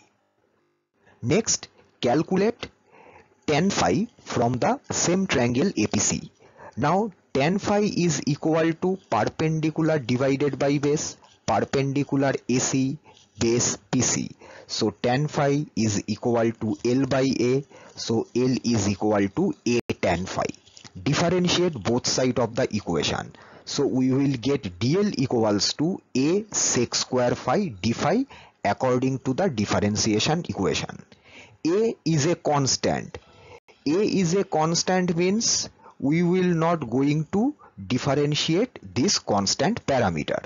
Next, calculate tan phi from the same triangle A P C. Now tan phi is equal to perpendicular divided by base, perpendicular A C, base P C. So tan phi is equal to L by A. So L is equal to A tan phi. Differentiate both sides of the equation. So we will get dl equals to A sec square phi d phi according to the differentiation equation. A is a constant. A is a constant means we will not going to differentiate this constant parameter.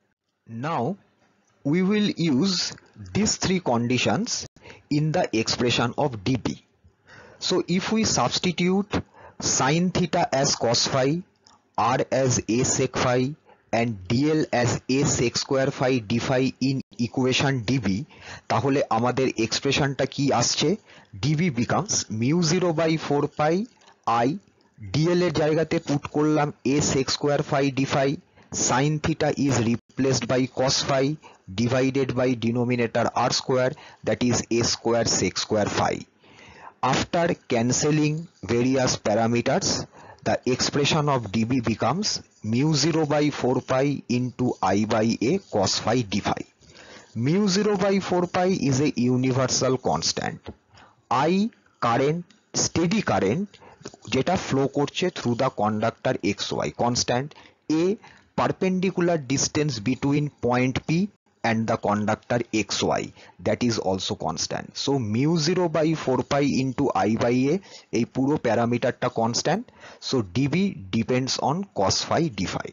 Now we will use these three conditions in the expression of dB. So if we substitute sin theta as cos phi, R as A sec phi and dl as A sec square phi d phi in equation dB, তাহলে আমাদের এক্সপ্রেশনটা কি আসছে? dB becomes mu zero by four pi I, dl এর জায়গাতে put করলাম A sec square phi d phi, sin theta is replaced by cos phi divided by denominator R square, that is A square sec square phi. After cancelling various parameters, the expression of dB becomes mu zero by four pi into I by A cos phi d phi. Mu zero by four pi is a universal constant. I current, steady current যেটা flow করছে through the conductor X Y constant. A perpendicular distance between point P and the conductor X Y, that is also constant. So mu zero by four pi into I by A, এই পুরো প্যারামিটারটা constant. So dB depends on cos phi d phi.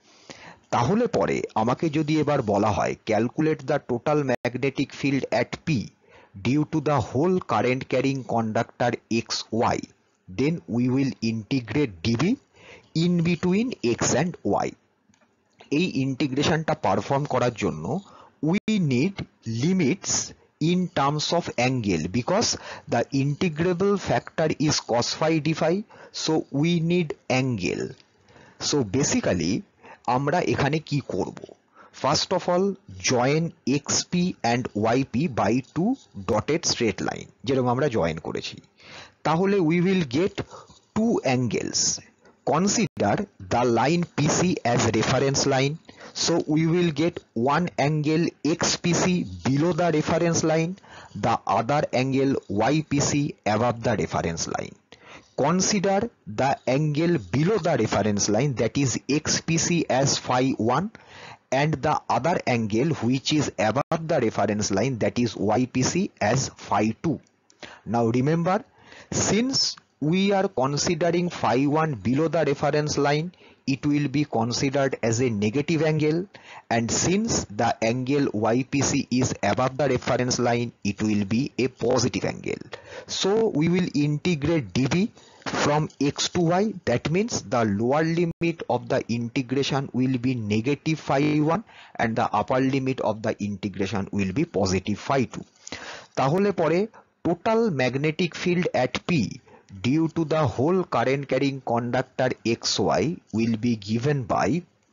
তাহলে পরে আমাকে যদি এবার বলা হয় calculate the total magnetic field at P due to the whole current carrying conductor X Y, then we will integrate DB in between X and Y. এই ইন্টিগ্রেশনটা perform করার জন্য we need limits in terms of angle because the integrable factor is cos phi d phi, so we need angle. So basically আমরা এখানে কি করব? First of all, join xp and yp by two dotted straight line, যেরকম আমরা join করেছি। তাহলে we will get two angles consider the line P C as reference line. So we will get one angle X P C below the reference line, the other angle Y P C above the reference line. Consider the angle below the reference line, that is X P C, as phi one, and the other angle which is above the reference line, that is Y P C, as phi two. Now remember, since we are considering phi one below the reference line, it will be considered as a negative angle, and since the angle Y P C is above the reference line, it will be a positive angle. So we will integrate dV from x to y. That means the lower limit of the integration will be negative phi one and the upper limit of the integration will be positive phi two. তাহলে পরে total magnetic field at P due to the whole current carrying conductor X Y will be given by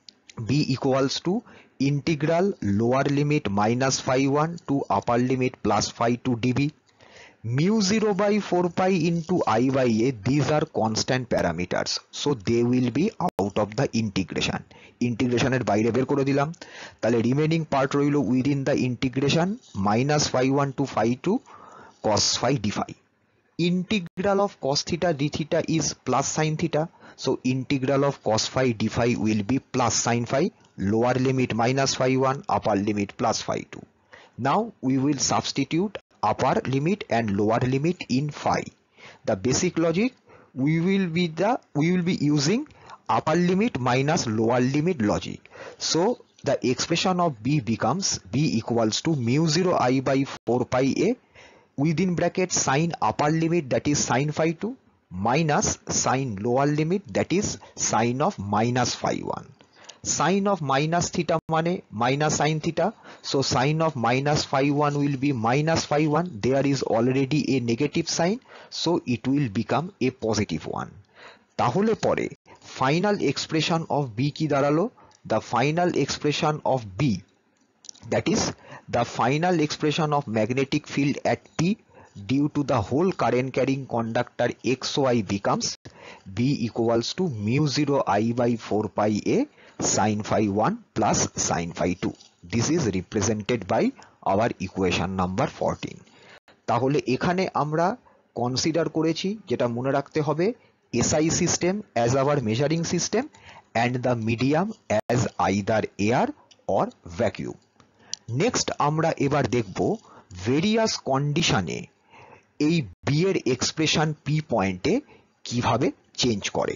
B equals to integral lower limit minus phi one to upper limit plus phi two dV. Mu zero by four pi into I by A, these are constant parameters, so they will be out of the integration. Integration এর বাইরে বের করে দিলাম, তাহলে remaining part রইল within the integration minus phi one to phi two cos phi d phi. Integral of cos theta d theta is plus sin theta, so integral of cos phi d phi will be plus sin phi, lower limit minus phi one, upper limit plus phi two. Now we will substitute upper limit and lower limit in phi. The basic logic, we will be the we will be using upper limit minus lower limit logic. So the expression of B becomes B equals to mu zero I by four pi A within bracket sin upper limit, that is sin phi two, minus sin lower limit, that is sin of minus phi one. Sin of minus theta mane minus sin theta, so sin of minus phi one will be minus phi one. There is already a negative sign, so it will become a positive one. তাহলে পরে final expression of B কি দাঁড়ালো? The final expression of B, that is the final expression of magnetic field at P due to the whole current carrying conductor X Y becomes B equals to mu zero I by four pi A sin phi one plus sin phi two. This is represented by our equation number fourteen. তাহলে এখানে আমরা consider করেছি, যেটা মনে রাখতে হবে, S I system as our measuring system and the medium as either air or vacuum. Next আমরা এবার দেখব ভেরিয়াস কন্ডিশনে এই বি এর এক্সপ্রেশন পি পয়েন্টে কিভাবে চেঞ্জ করে।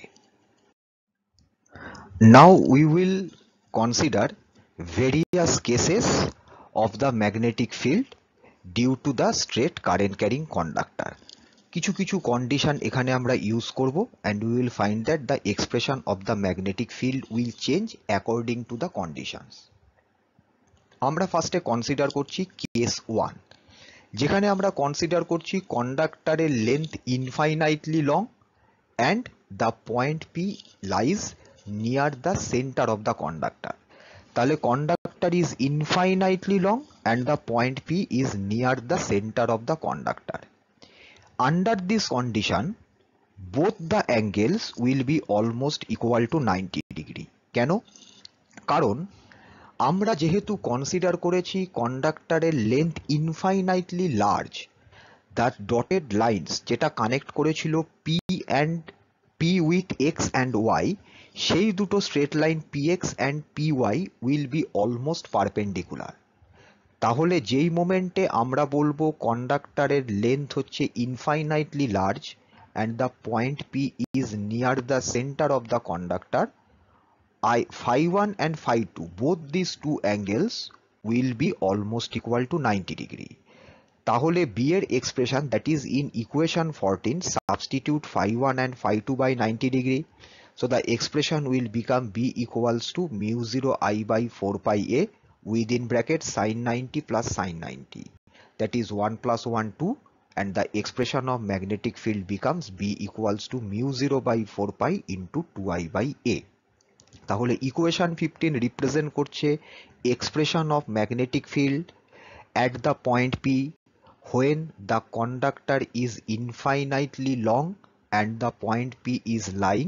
Now we will consider various cases of the magnetic field due to the straight current carrying conductor. কিছু কিছু কন্ডিশন এখানে আমরা ইউজ করব and we will find that the expression of the magnetic field will change according to the conditions. আমরা ফার্স্টে consider করছি case one, যেখানে আমরা কনসিডার করছি কন্ডাক্টরের length infinitely long and the point P lies near the centre of the conductor. তাহলে conductor is infinitely long and the point P is near the centre of the conductor. Under this condition both the angles will be almost equal to ninety degree. কেন? কারণ আমরা যেহেতু consider করেছি কন্ডাক্টরের length infinitely large, that dotted lines যেটা connect করেছিল P and P with X and Y, সেই দুটো straight line P X and P Y will be almost perpendicular. তাহলে যেই মোমেন্টে আমরা বলবো কন্ডাক্টরের লেন্থ হচ্ছে infinitely large and the point P is near the centre of the conductor, I phi one and phi two, both these two angles will be almost equal to ninety degree. তাহলে B এর expression, that is in equation fourteen, substitute phi one and phi two by ninety degree. So the expression will become B equals to mu zero I by four pi A within bracket sin ninety plus sin ninety. That is one plus one, two, and the expression of magnetic field becomes B equals to mu zero by four pi into two I by A. তাহলে equation fifteen represent করছে expression of magnetic field at the point P when the conductor is infinitely long and the point P is lying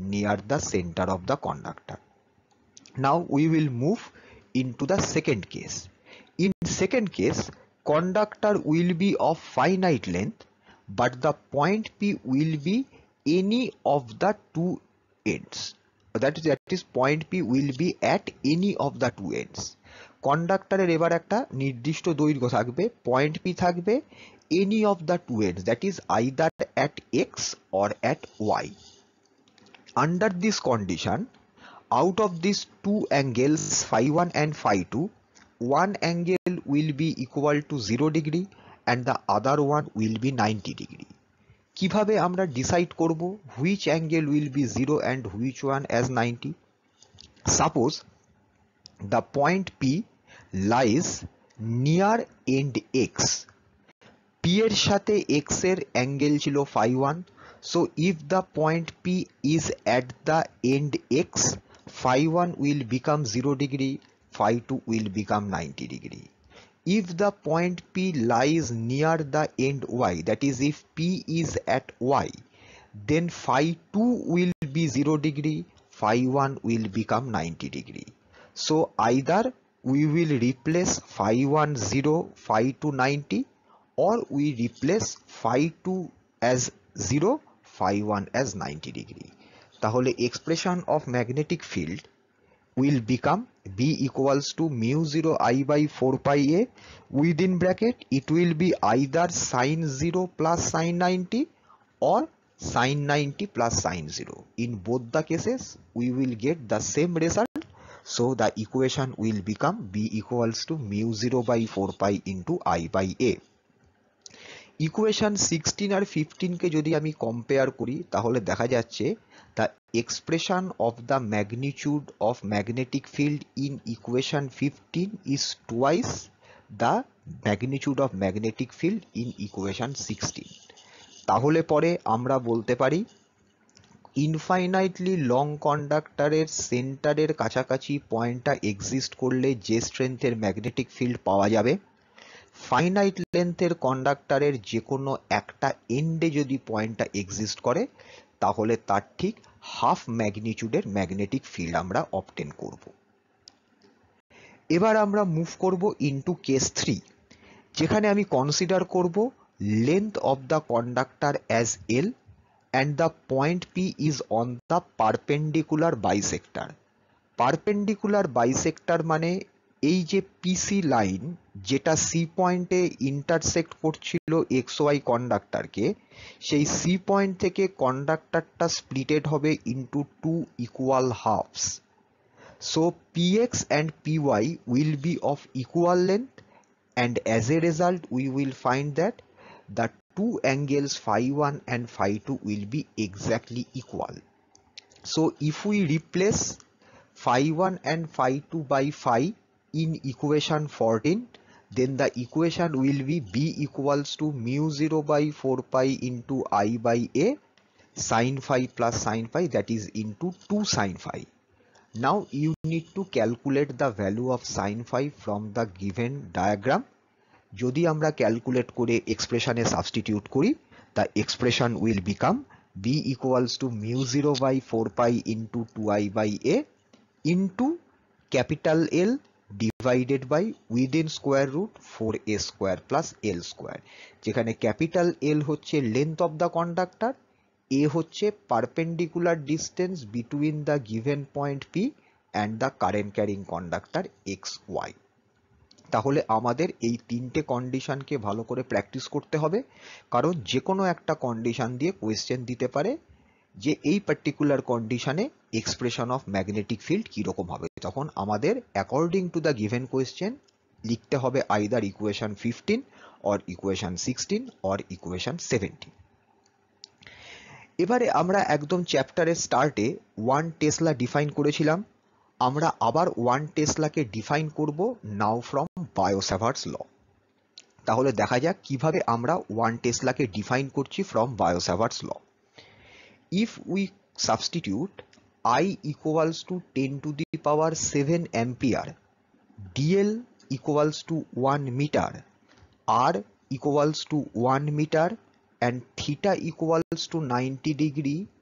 near the center of the conductor. Now we will move into the second case. In second case, conductor will be of finite length, but the point P will be any of the two ends. That is, that is point P will be at any of the two ends. কন্ডাক্টরের এবার একটা নির্দিষ্ট দৈর্ঘ্য থাকবে, point P থাকবে any of the two ends, that is either at x or at y. Under this condition, out of these two angles phi one and phi two, one angle will be equal to zero degree and the other one will be ninety degree. কিভাবে আমরা decide করব which angle will be zero and which one as ninety? Suppose the point P lies near end x. P এর সাথে x এর angle ছিল phi one. So if the point P is at the end x, phi one will become zero degree, phi two will become ninety degree. If the point P lies near the end y, that is if P is at y, then phi two will be zero degree, phi one will become ninety degree. So either we will replace phi one zero, phi two ninety, or we replace phi two as zero, phi one as ninety degree. তাহলে expression of magnetic field will become B equals to mu zero I by four pi A. Within bracket it will be either sine zero plus sine ninety or sine ninety plus sine zero. In both the cases we will get the same result. So the equation will become B equals to mu zero by four pi into I by A. Equation sixteen আর fifteen কে যদি আমি compare করি তাহলে দেখা যাচ্ছে the expression of the magnitude of magnetic field in equation fifteen is twice the magnitude of magnetic field in equation sixteen. তাহলে পরে আমরা বলতে পারি ইনফাইনাইটলি লং কন্ডাক্টরের সেন্টারের কাছাকাছি পয়েন্টটা এক্সিস্ট করলে যে স্ট্রেংথের ম্যাগনেটিক ফিল্ড পাওয়া যাবে, ফাইনাইট লেন্থের কন্ডাক্টরের যে কোনো একটা এন্ডে যদি পয়েন্টটা এক্সিস্ট করে তাহলে তার ঠিক হাফ ম্যাগনিটিউডের ম্যাগনেটিক ফিল্ড আমরা অবটেন করব। এবার আমরা মুভ করব ইনটু কেস থ্রি, যেখানে আমি কনসিডার করব length of the conductor as L and the point P is on the perpendicular bisector. Perpendicular bisector মানে এই যে পিসি লাইন যেটা সি পয়েন্টে ইন্টারসেক্ট করছিল এক্স ওয়াই কন্ডাক্টরকে, সেই সি পয়েন্ট থেকে কন্ডাক্টরটা স্প্লিটেড হবে into two equal halves. So PX and PY will be of equal length and as a result we will find that the two angles phi one and phi two will be exactly equal. So if we replace phi one and phi two by phi in equation fourteen, then the equation will be B equals to mu zero by four pi into I by A sin phi plus sin phi, that is into two sin phi. Now you need to calculate the value of sin phi from the given diagram. যদি আমরা calculate করে এক্সপ্রেশনে substitute করি, the expression will become B equals to mu zero by four pi into two I by A into capital L divided by within square root four A square plus L square, যেখানে capital L হচ্ছে length of the conductor, A হচ্ছে perpendicular distance between the given point P and the current carrying conductor X Y. তাহলে আমাদের এই তিনটে কন্ডিশনকে ভালো করে practice করতে হবে, কারণ যে কোনো একটা কন্ডিশন দিয়ে কোয়েশ্চেন দিতে পারে যে এই পার্টিকুলার কন্ডিশনে এক্সপ্রেশন অফ ম্যাগনেটিক ফিল্ড কীরকম হবে। তখন আমাদের according to the given question লিখতে হবে either equation fifteen or equation sixteen or equation seventeen. এবারে আমরা একদম চ্যাপ্টারের স্টার্টে ওয়ান টেসলা ডিফাইন করেছিলাম, আমরা আবার ওয়ান টেসলাকে ডিফাইন করব নাও ফ্রম বায়োসাভার্টস ল। তাহলে দেখা যাক কিভাবে আমরা ওয়ান টেসলাকে ডিফাইন করছি from Biot Savart's law. If we substitute I equals to ten to the power seven ampere, dl equals to one meter, r equals to one meter and theta equals to ninety degree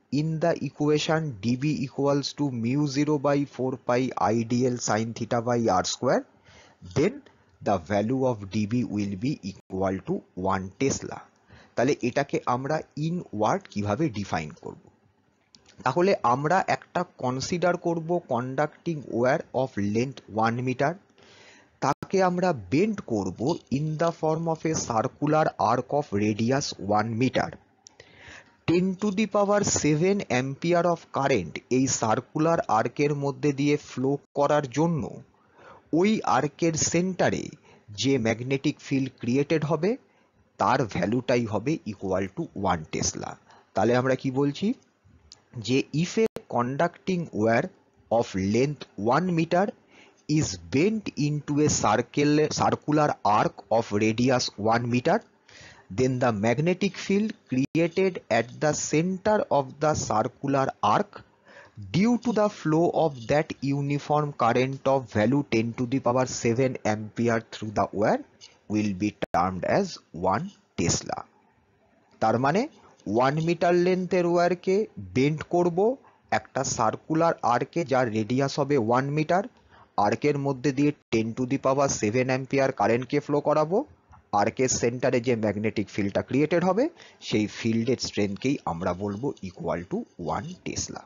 in the equation dB equals to mu zero by four pi I D L sine theta by r square, then the value of dB will be equal to one Tesla. তাহলে এটাকে আমরা in watt কিভাবে define করব? তাহলে আমরা একটা consider করব conducting wire of length one metre, তাকে আমরা বেন্ড করব in the form of a circular arc of radius one metre. Ten to the power seven ampere of current এই সার্কুলার আর্কের মধ্যে দিয়ে ফ্লো করার জন্য ওই আর্কের সেন্টারে যে ম্যাগনেটিক ফিল্ড ক্রিয়েটেড হবে তার ভ্যালুটাই হবে ইকুয়াল টু ওয়ান টেসলা। তাহলে আমরা কি বলছি যে if a conducting wire of length one metre is bent into a circle circular arc of radius one metre, then the magnetic field created at the center of the circular arc due to the flow of that uniform current of value ten to the power seven ampere through the wire will be termed as one Tesla. তার মানে one metre লেন্থের ওয়্যারকে bend করব একটা circular আর্কে যার radius হবে one metre, আর্কের মধ্যে দিয়ে ten to the power seven ampere কারেন্টকে ফ্লো করাবো, আর্কের সেন্টারে যে ম্যাগনেটিক ফিল্ডটা ক্রিয়েটেড হবে সেই ফিল্ডের স্ট্রেংথকেই আমরা বলবো equal to one tesla.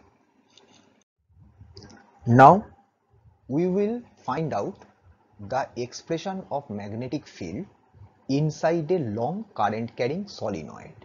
Now we will find out the expression of magnetic field inside a long current carrying solenoid.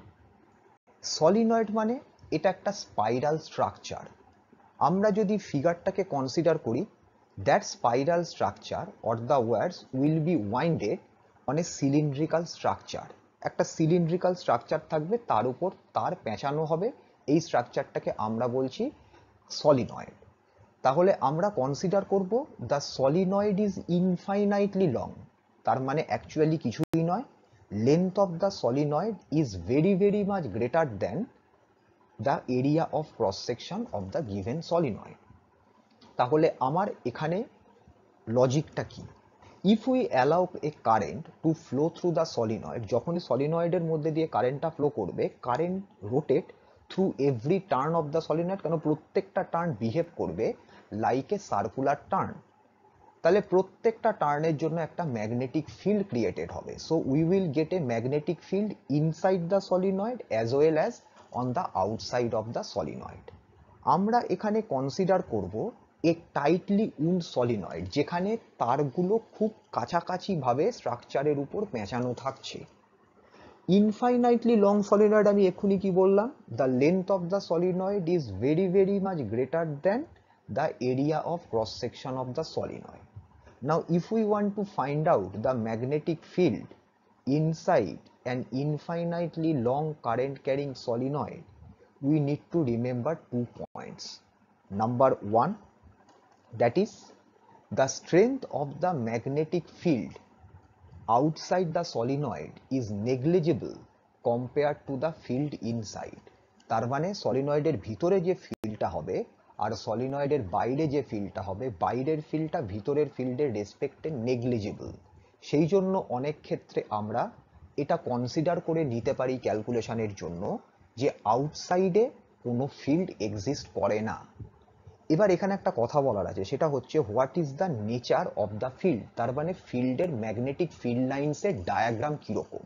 Solenoid মানে এটা একটা স্পাইরাল স্ট্রাকচার। আমরা যদি ফিগারটাকে কনসিডার করি, that spiral structure or the wires will be winded on a cylindrical structure. একটা cylindrical structure থাকবে, তার উপর তার পেঁচানো হবে, এই স্ট্রাকচারটাকে আমরা বলছি সলিনয়েড। তাহলে আমরা কনসিডার করব the solenoid is infinitely long, তার মানে অ্যাকচুয়ালি কিছুই নয়, length of the solenoid is very very much greater than the area of cross section of the given solenoid. তাহলে আমার এখানে লজিকটা কি? If we allow a current to flow through the solenoid, যখনই সলিনয়েডের মধ্যে দিয়ে কারেন্টটা ফ্লো করবে, current rotate through every turn of the solenoid, কেন প্রত্যেকটা টার্ন বিহেভ করবে লাইক এ সার্কুলার টার্ন। তাহলে প্রত্যেকটা টার্নের জন্য একটা ম্যাগনেটিক ফিল্ড ক্রিয়েটেড হবে। So we will get a magnetic field inside the solenoid as well as on the outside of the solenoid. আমরা এখানে কনসিডার করব এ টাইটলি উন্ড সলিনয়েড, যেখানে তারগুলো খুব কাছাকাছি ভাবে স্ট্রাকচারের উপর পেঁচানো থাকছে। ইনফাইনাইটলি লং সলিনয়েড আমি এক্ষুনি কি বললাম? The length of the solenoid is very very much greater than the area of cross section of the solenoid. Now if we want to find out the magnetic field inside an infinitely long current carrying solenoid, we need to remember two points. Number one, that is the strength of the magnetic field outside the solenoid is negligible compared to the field inside. তার মানে সলিনয়েডের ভিতরে যে ফিল্ডটা হবে আর সলিনয়েডের বাইরে যে ফিল্ডটা হবে, বাইরের ফিল্ডটা ভিতরের ফিল্ডের রেসপেক্টে নেগলিজিবল। সেই জন্য অনেক ক্ষেত্রে আমরা এটা কনসিডার করে নিতে পারি ক্যালকুলেশনের জন্য যে আউটসাইডে কোনো ফিল্ড এক্সিস্ট করে না। এবার এখানে একটা কথা বলার আছে, সেটা হচ্ছে what is the nature of the field. তার মানে ফিল্ডের ম্যাগনেটিক ফিল্ড লাইন্সের ডায়াগ্রাম কিরকম।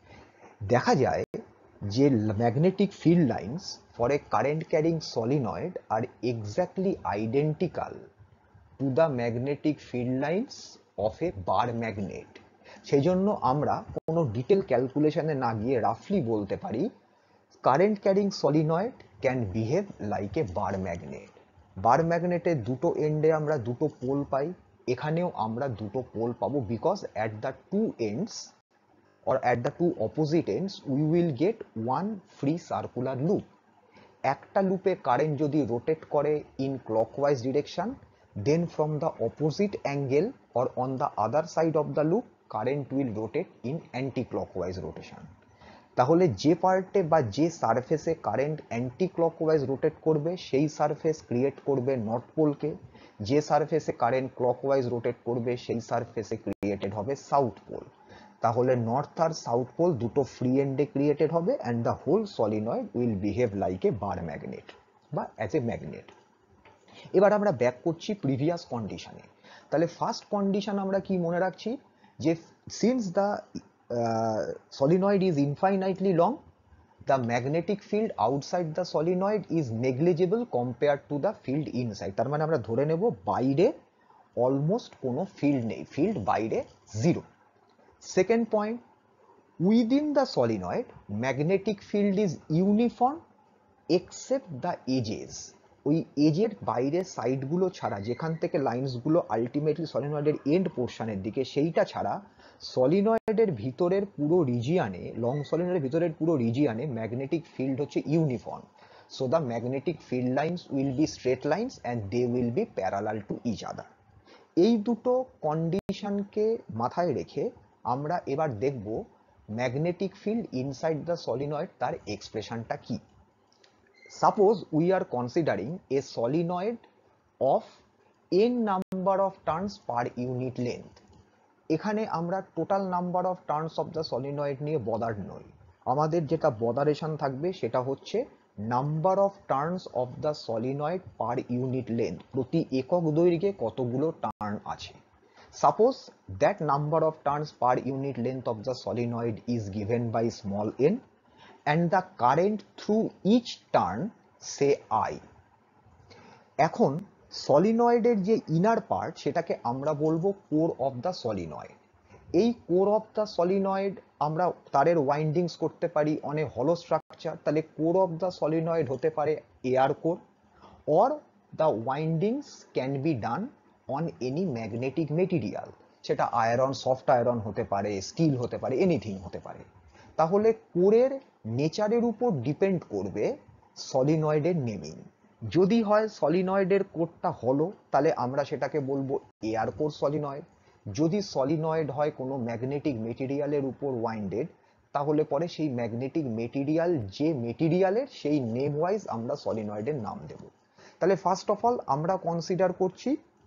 দেখা যায় যে magnetic field lines for a current carrying solenoid are exactly identical to the magnetic field lines of a bar magnet. সেই জন্য আমরা কোনো ডিটেল ক্যালকুলেশনে না গিয়ে রাফলি বলতে পারি current carrying solenoid can behave like a bar magnet. Bar ম্যাগনেটের দুটো এন্ডে আমরা দুটো পোল পাই, এখানেও আমরা দুটো পোল পাবো, because at the two ends or at the two opposite ends we will get one free circular loop. একটা লুপে কারেন্ট যদি রোটেট করে in clockwise direction, then from the opposite angle or on the other side of the loop current will rotate in anti clockwise rotation. তাহলে যে পার্টে বা যে সারফেসে কারেন্ট অ্যান্টি ক্লকওয়াইজ রোটেট করবে সেই সারফেস ক্রিয়েট করবে নর্থ পোলকে, যে সারফেসে কারেন্ট ক্লকওয়াইজ রোটেট করবে সেই সারফেসে ক্রিয়েটেড হবে সাউথ পোল। তাহলে নর্থ আর সাউথ পোল দুটো ফ্রি এন্ডে ক্রিয়েটেড হবে and the whole solenoid will behave like a bar magnet. বা অ্যাজ এ ম্যাগনেট। এবার আমরা ব্যাক করছি প্রিভিয়াস কন্ডিশনে। তাহলে ফার্স্ট কন্ডিশন আমরা কি মনে রাখছি, যে since the solenoid is infinitely long, the magnetic field outside the solenoid is negligible compare to the field inside. তার মানে আমরা ধরে নেব বাইরে অলমোস্ট কোনো ফিল্ড নেই, ফিল্ড বাইরে zero. Second point, within the solenoid magnetic field is uniform except the edges. ওই এজের বাইরের সাইডগুলো ছাড়া, যেখান থেকে লাইন্সগুলো আলটিমেটলি সলিনয়েডের এন্ড পোর্শনের দিকে, সেইটা ছাড়া সলিনয়েডের ভিতরের পুরো রিজিয়ানে, লং সলিনয়েডের ভিতরের পুরো রিজিয়ানে ম্যাগনেটিক ফিল্ড হচ্ছে uniform. So the magnetic field lines will be straight lines and they will be parallel to each other. এই দুটো কন্ডিশনকে মাথায় রেখে আমরা এবার দেখব magnetic field inside the solenoid, তার এক্সপ্রেশনটা কি। Suppose we are considering a solenoid of n number of turns per unit length. এখানে আমরা total number of turns of the solenoid নিয়ে বদার নই, আমাদের যেটা বদারেশন থাকবে সেটা হচ্ছে number of turns of the solenoid per unit length, প্রতি একক দৈর্ঘ্যে কতগুলো টার্ন আছে। Suppose that number of turns per unit length of the solenoid is given by small n and the current through each turn say I. এখন সলিনয়েডের যে inner part সেটাকে আমরা বলবো কোর অফ দ্য সলিনয়েড। এই core of the solenoid আমরা তারের ওয়াইন্ডিংস করতে পারি অন এ হলো স্ট্রাকচার, তাহলে কোর অফ দ্য সলিনয়েড হতে পারে air core, or the windings can be done on any magnetic material, সেটা আয়রন, সফট আয়রন হতে পারে, স্টিল হতে পারে, এনিথিং হতে পারে। তাহলে কোরের নেচারের উপর ডিপেন্ড করবে সলিনয়েডের নেমিং। যদি হয় সলিনয়েডের কোরটা হলো, তাহলে আমরা সেটাকে বলবো এয়ার কোর সলিনয়েড। যদি সলিনয়েড হয় কোনো ম্যাগনেটিক মেটেরিয়ালের উপর ওয়াইন্ডেড, তাহলে পরে সেই ম্যাগনেটিক মেটেরিয়াল যে মেটেরিয়ালের, সেই নেম ওয়াইজ আমরা সলিনয়েডের নাম দেব। তাহলে ফার্স্ট অফ অল আমরা কনসিডার করছি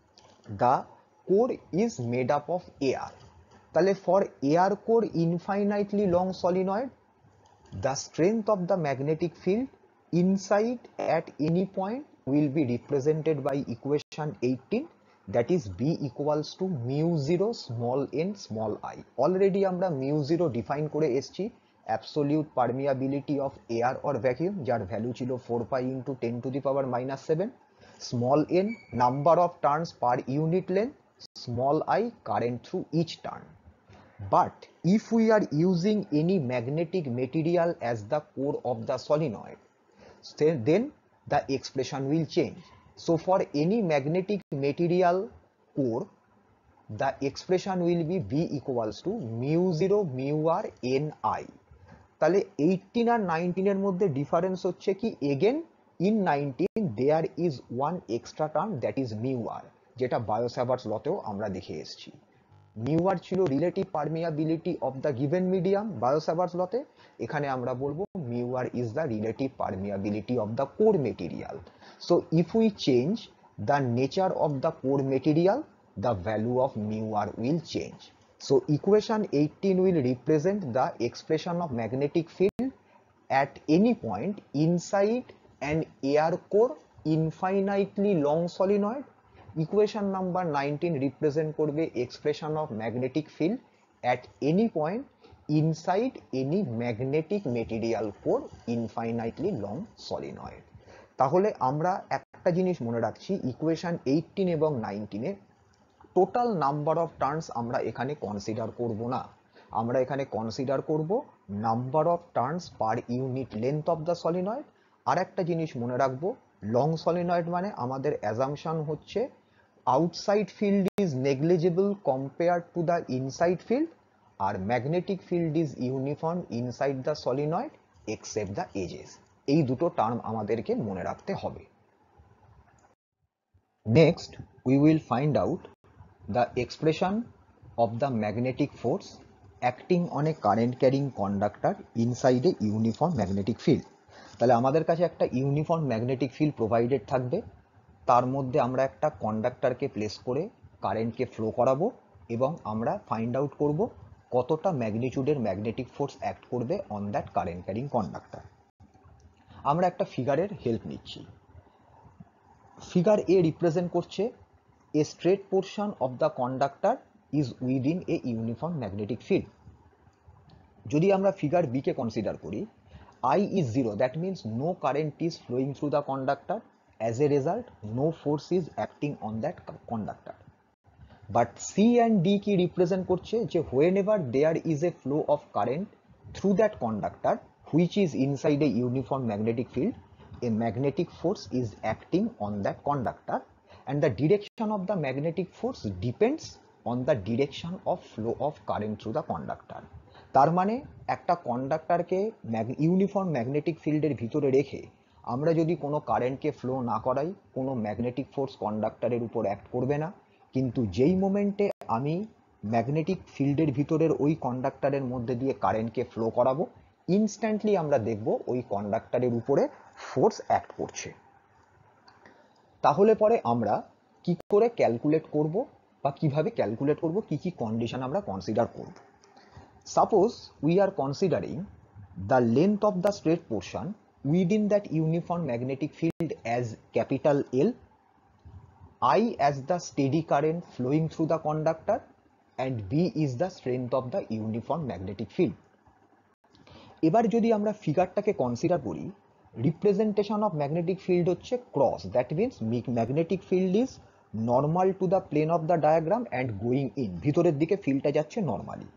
the core is made up of air. তাহলে for air core infinitely long solenoid, the strength of the magnetic field inside at any point will be represented by equation eighteen, that is B equals to mu zero small n small I. Already আমরা mu zero define করে এসেছি, absolute permeability of air or vacuum, যার value ছিল four pi into ten to the power minus seven, small n number of turns per unit length, small I current through each turn. But if we are using any magnetic material as the core of the solenoid, then the expression will change. So for any magnetic material core, the expression will be V equals to mu zero mu r n I. তাহলে eighteen আর nineteen এর মধ্যে difference হচ্ছে কি, again in nineteen there is one extra term, that is mu r, যেটা বায়োসাভার্টস লতেও আমরা দেখে এসেছি। মিউ আর ছিল relative permeability of the given medium Biot Savart's লতে, এখানে আমরা বলবো mu R is the relative permeability of the core material. So if we change the nature of the core material, the value of mu R will change. So equation eighteen will represent the expression of magnetic field at any point inside an air core infinitely long solenoid. Equation number nineteen represent করবে expression of magnetic field at any point inside any magnetic material core infinitely long solenoid. তাহলে আমরা একটা জিনিস মনে রাখছি, equation eighteen এবং nineteen এ total number of turns আমরা এখানে কনসিডার করব না, আমরা এখানে কনসিডার করব number of turns per unit length of the solenoid. আর একটা জিনিস মনে রাখবো, লং সলিনয়েড মানে আমাদের অ্যাজাম্পশন হচ্ছে outside field is negligible compared to the inside field, R magnetic field is uniform inside the solenoid except the edges. এই দুটো টার্ম আমাদেরকে মনে রাখতে হবে। Next we will find out the expression of the magnetic force acting on a current carrying conductor inside a uniform magnetic field. তাহলে আমাদের কাছে একটা ইউনিফর্ম ম্যাগনেটিক ফিল্ড প্রোভাইডেড থাকবে, তার মধ্যে আমরা একটা কন্ডাক্টরকে প্লেস করে কারেন্টকে ফ্লো করাবো এবং আমরা ফাইন্ড আউট করব কতটা ম্যাগনিটিউডের ম্যাগনেটিক ফোর্স অ্যাক্ট করবে on that current carrying conductor. আমরা একটা ফিগারের হেল্প নিচ্ছি। ফিগার এ রিপ্রেজেন্ট করছে a straight portion of the conductor is within a uniform magnetic field. যদি আমরা ফিগার বি কে কনসিডার করি, I is zero, that means no current is flowing through the conductor. As a result, no force is acting on that conductor. But C and D কি represent করছে যে whenever there is a flow of current through that conductor which is inside a uniform magnetic field, a magnetic force is acting on that conductor and the direction of the magnetic force depends on the direction of flow of current through the conductor. তার মানে একটা কন্ডাক্টরকে uniform magnetic ফিল্ডের ভিতরে রেখে আমরা যদি কোনো কারেন্টকে ফ্লো না করাই, কোনো ম্যাগনেটিক ফোর্স কন্ডাক্টরের উপর অ্যাক্ট করবে না। কিন্তু যেই মোমেন্টে আমি ম্যাগনেটিক ফিল্ডের ভিতরের ওই কন্ডাক্টরের মধ্যে দিয়ে কারেন্টকে ফ্লো করাবো, ইনস্ট্যান্টলি আমরা দেখব ওই কন্ডাক্টরের উপরে ফোর্স অ্যাক্ট করছে। তাহলে পরে আমরা কি করে ক্যালকুলেট করব বা কিভাবে ক্যালকুলেট করব, কি কি কন্ডিশন আমরা কনসিডার করব। Suppose we are considering the length of the straight portion within that uniform magnetic field as capital L, I as the steady current flowing through the conductor and B is the strength of the uniform magnetic field. এবার যদি আমরা ফিগারটাকে consider করি, representation of magnetic field হচ্ছে cross, that means magnetic field is normal to the plane of the diagram and going in, ভিতরের দিকে ফিল্ডটা যাচ্ছে নর্মালি।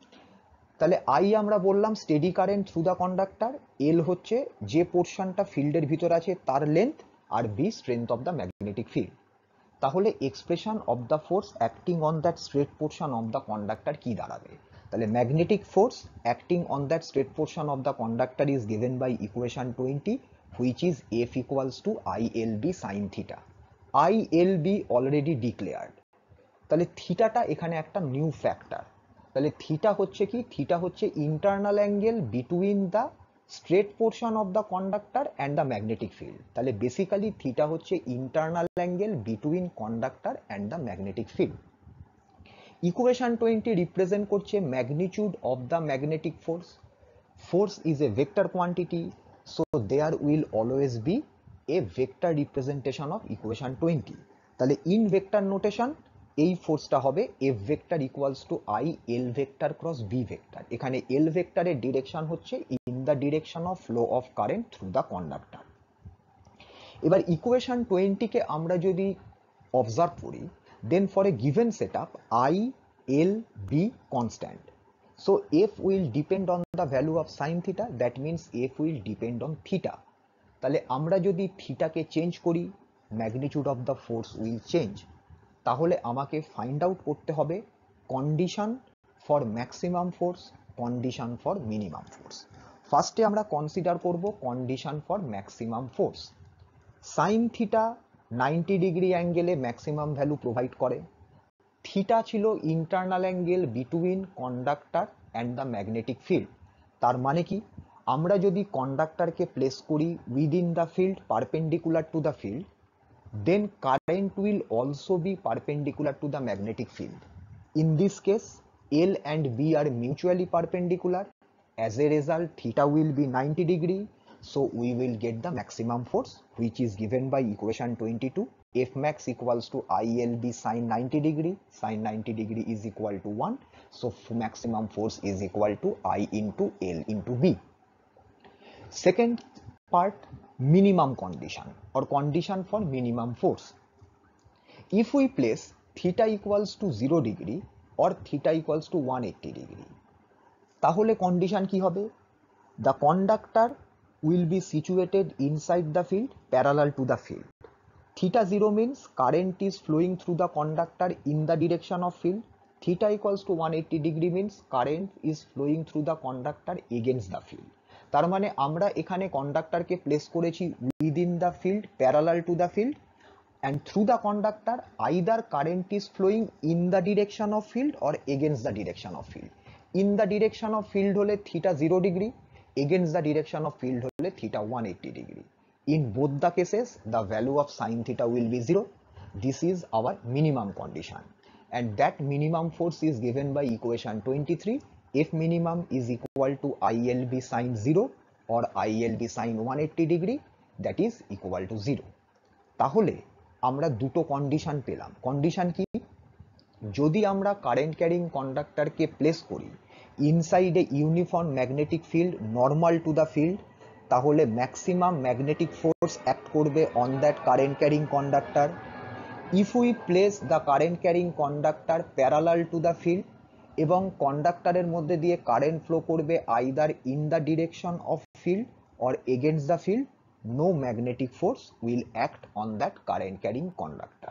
তাহলে আই আমরা বললাম steady current through the conductor, L হচ্ছে যে পোর্শনটা ফিল্ডের ভিতর আছে তার লেন্থ, আর B strength of the magnetic field. তাহলে expression of the force acting on that straight portion of the conductor কি দাঁড়াবে? তাহলে magnetic force acting on that straight portion of the conductor is given by equation twenty, which is F equals to I L B sine theta. I L B already declared, তাহলে থিটাটা এখানে একটা new factor. তাহলে theta হচ্ছে কি? Theta হচ্ছে internal angle between the straight portion of the conductor and the magnetic field. তাহলে basically theta হচ্ছে internal angle between conductor and the magnetic field. Equation twenty represent করছে magnitude of the magnetic force. Force is a vector quantity, so there will always be a vector representation of equation twenty. তাহলে in vector notation এই ফোর্সটা হবে F vector equals to I L vector cross B vector. এখানে L ভেক্টরের direction হচ্ছে in the direction of flow of current through the conductor. এবার equation টোয়েন্টিকে আমরা যদি অবজার্ভ করি, then for a given set up I L B constant, so F will depend on the value of sine theta, that means F will depend on theta. তাহলে আমরা যদি থিটাকে change করি, magnitude of the force will change. তাহলে আমাকে find out করতে হবে condition for maximum force, condition for minimum force. ফার্স্টে আমরা কনসিডার করব condition for maximum force. Sine theta ninety degree অ্যাঙ্গেলে ম্যাক্সিমাম ভ্যালু প্রোভাইড করে। থিটা ছিল internal angle between conductor and the magnetic field. তার মানে কি? আমরা যদি কন্ডাক্টরকে প্লেস করি within the field perpendicular to the field, then current will also be perpendicular to the magnetic field. In this case, L and B are mutually perpendicular. As a result, theta will be ninety degree. So we will get the maximum force, which is given by equation twenty-two. F max equals to I L B sin ninety degree. Sin ninety degree is equal to one. So maximum force is equal to I into L into B. Second part, minimum condition or condition for minimum force. If we place theta equals to zero degree or theta equals to one hundred eighty degree, তাহলে condition কি হবে? The conductor will be situated inside the field parallel to the field. Theta zero means current is flowing through the conductor in the direction of field. Theta equals to one hundred eighty degree means current is flowing through the conductor against the field. তার মানে আমরা এখানে কন্ডাক্টরকে place করেছি within the field parallel to the field, and through the conductor either current is flowing in the direction of field or against the direction of field. In the direction of field হলে theta zero degree, against the direction of field হলে theta one eighty degree. In both the cases the value of sine theta will be zero. This is our minimum condition, and that minimum force is given by equation twenty three. F minimum is equal to I L B sin zero or I L B sin one hundred eighty degree, that is equal to zero. তাহলে আমরা দুটো condition পেলাম। Condition কি? যদি আমরা current carrying কন্ডাক্টরকে place করি inside a uniform magnetic field normal to the field, তাহলে ম্যাক্সিমাম ম্যাগনেটিক ফোর্স অ্যাক্ট করবে on that current carrying conductor. If we place the current carrying conductor parallel to the field, এবং কন্ডাক্টরের মধ্যে দিয়ে current flow করবে either in the direction of field or against the field, no magnetic force will act on that current carrying conductor.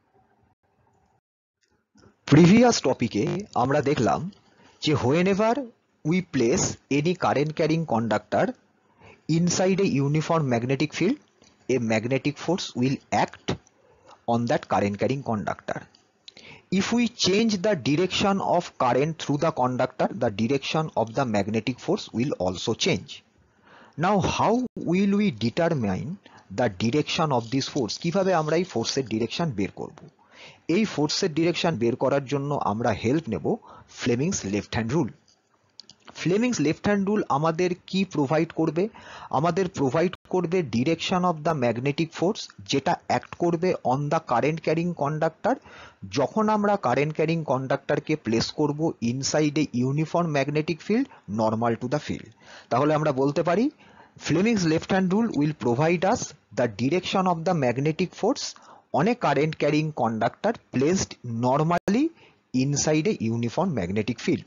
Previous টপিকে আমরা দেখলাম যে whenever we place any current carrying conductor inside a uniform magnetic field, a magnetic force will act on that current carrying conductor. If we change the direction of current through the conductor, the direction of the magnetic force will also change. Now how will we determine the direction of this force? কিভাবে আমরা এই ফোর্সের direction বের করব? এই ফোর্সের direction বের করার জন্য আমরা হেল্প নেব Fleming's left hand rule. Fleming's left hand rule আমাদের কি প্রোভাইড করবে? আমাদের প্রোভাইড করবে direction of the magnetic force, যেটা অ্যাক্ট করবে on the current carrying conductor যখন আমরা কারেন্ট ক্যারিং কন্ডাক্টরকে প্লেস করব inside a uniform magnetic field normal to the field. তাহলে আমরা বলতে পারি Fleming's left hand rule will provide us the direction of the magnetic force on a current carrying conductor placed normally inside a uniform magnetic field.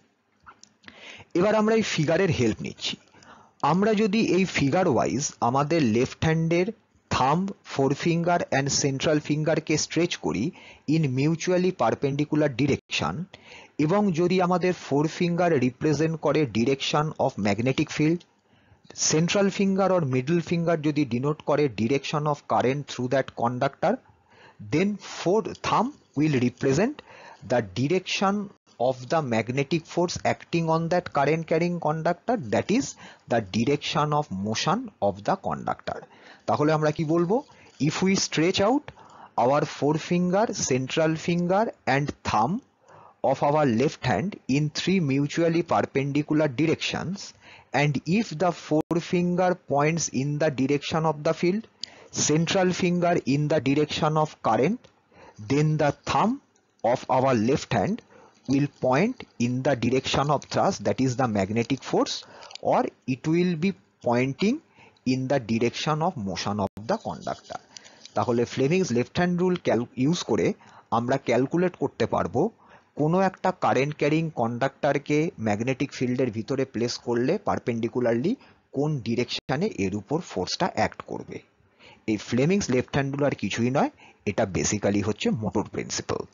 এবার আমরা এই ফিগারের help নিচ্ছি। আমরা যদি এই ফিগার ওয়াইজ আমাদের লেফট হ্যান্ডের thumb, forefinger and central ফিঙ্গারকে স্ট্রেচ করি ইন মিউচুয়ালি পারপেন্ডিকুলার ডিরেকশন, এবং যদি আমাদের ফোর ফিঙ্গার রিপ্রেজেন্ট করে direction of magnetic field, central finger or middle finger যদি ডিনোট করে direction of current through that conductor, then fore thumb will represent the direction of the magnetic force acting on that current carrying conductor, that is the direction of motion of the conductor. তাহলে আমরা কি বলবো? If we stretch out our forefinger, central finger and thumb of our left hand in three mutually perpendicular directions, and if the forefinger points in the direction of the field, central finger in the direction of current, then the thumb of our left hand will point in the direction of thrust, that is the magnetic force, or it will be pointing in the direction of motion of the conductor. তাহলে Fleming's left hand rule use করে আমরা calculate করতে পারবো কোনো একটা current carrying কন্ডাক্টরকে magnetic ফিল্ডের ভিতরে place করলে পারপেন্ডিকুলারলি কোন ডিরেকশনে এর উপর ফোর্সটা অ্যাক্ট করবে। এই ফ্লেমিংস লেফট হ্যান্ড রুল আর কিছুই নয়, এটা বেসিক্যালি হচ্ছে motor principle.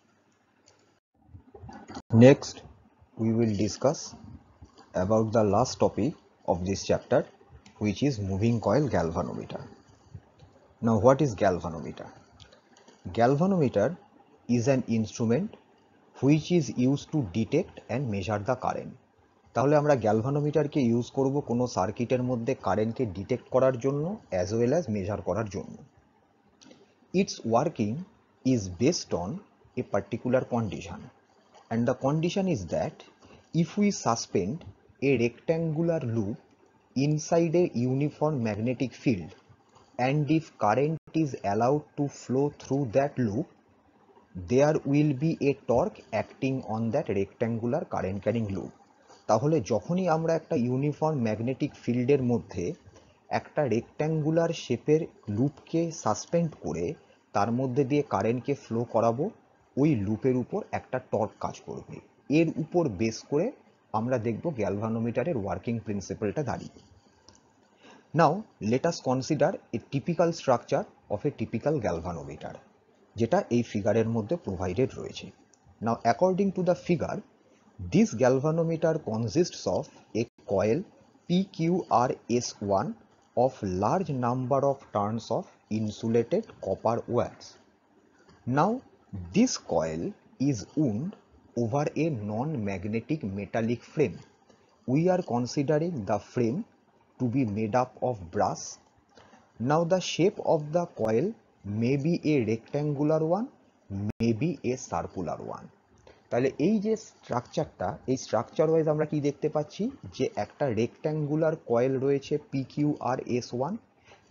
Next, we will discuss about the last topic of this chapter, which is moving coil galvanometer. Now, what is galvanometer? Galvanometer is an instrument which is used to detect and measure the current. তাহলে আমরা গ্যালভানোমিটারকে use করব কোনো সার্কিটের মধ্যে কারেন্টকে detect করার জন্য as well as measure করার জন্য। Its working is based on a particular condition, and the condition is that if we suspend a rectangular loop inside a uniform magnetic field, and if current is allowed to flow through that loop, there will be a torque acting on that rectangular current carrying loop. তাহলে যখনই আমরা একটা uniform magnetic ফিল্ডের মধ্যে একটা rectangular শেপের লুপকে suspend করে তার মধ্যে দিয়ে কারেন্টকে ফ্লো করাবো, ওই লুপের উপর একটা টর্ক কাজ করবে। এর উপর বেস করে আমরা দেখব গ্যালভানোমিটারের ওয়ার্কিং প্রিন্সিপালটা দাঁড়িয়ে। Now let us consider a typical structure of a typical galvanometer, যেটা এই ফিগারের মধ্যে প্রোভাইডেড রয়েছে। Now according to the figure, this galvanometer consists of a coil P Q R S one of large number of turns of insulated copper wires. Now this coil is wound over a non-magnetic metallic frame. We are considering the frame to be made up of brass. Now the shape of the coil may be a rectangular one, may be a circular one. তাহলে এই যে স্ট্রাকচারটা, এই structure wise আমরা কি দেখতে পাচ্ছি যে একটা রেক্ট্যাঙ্গুলার কয়েল রয়েছে P Q R S one,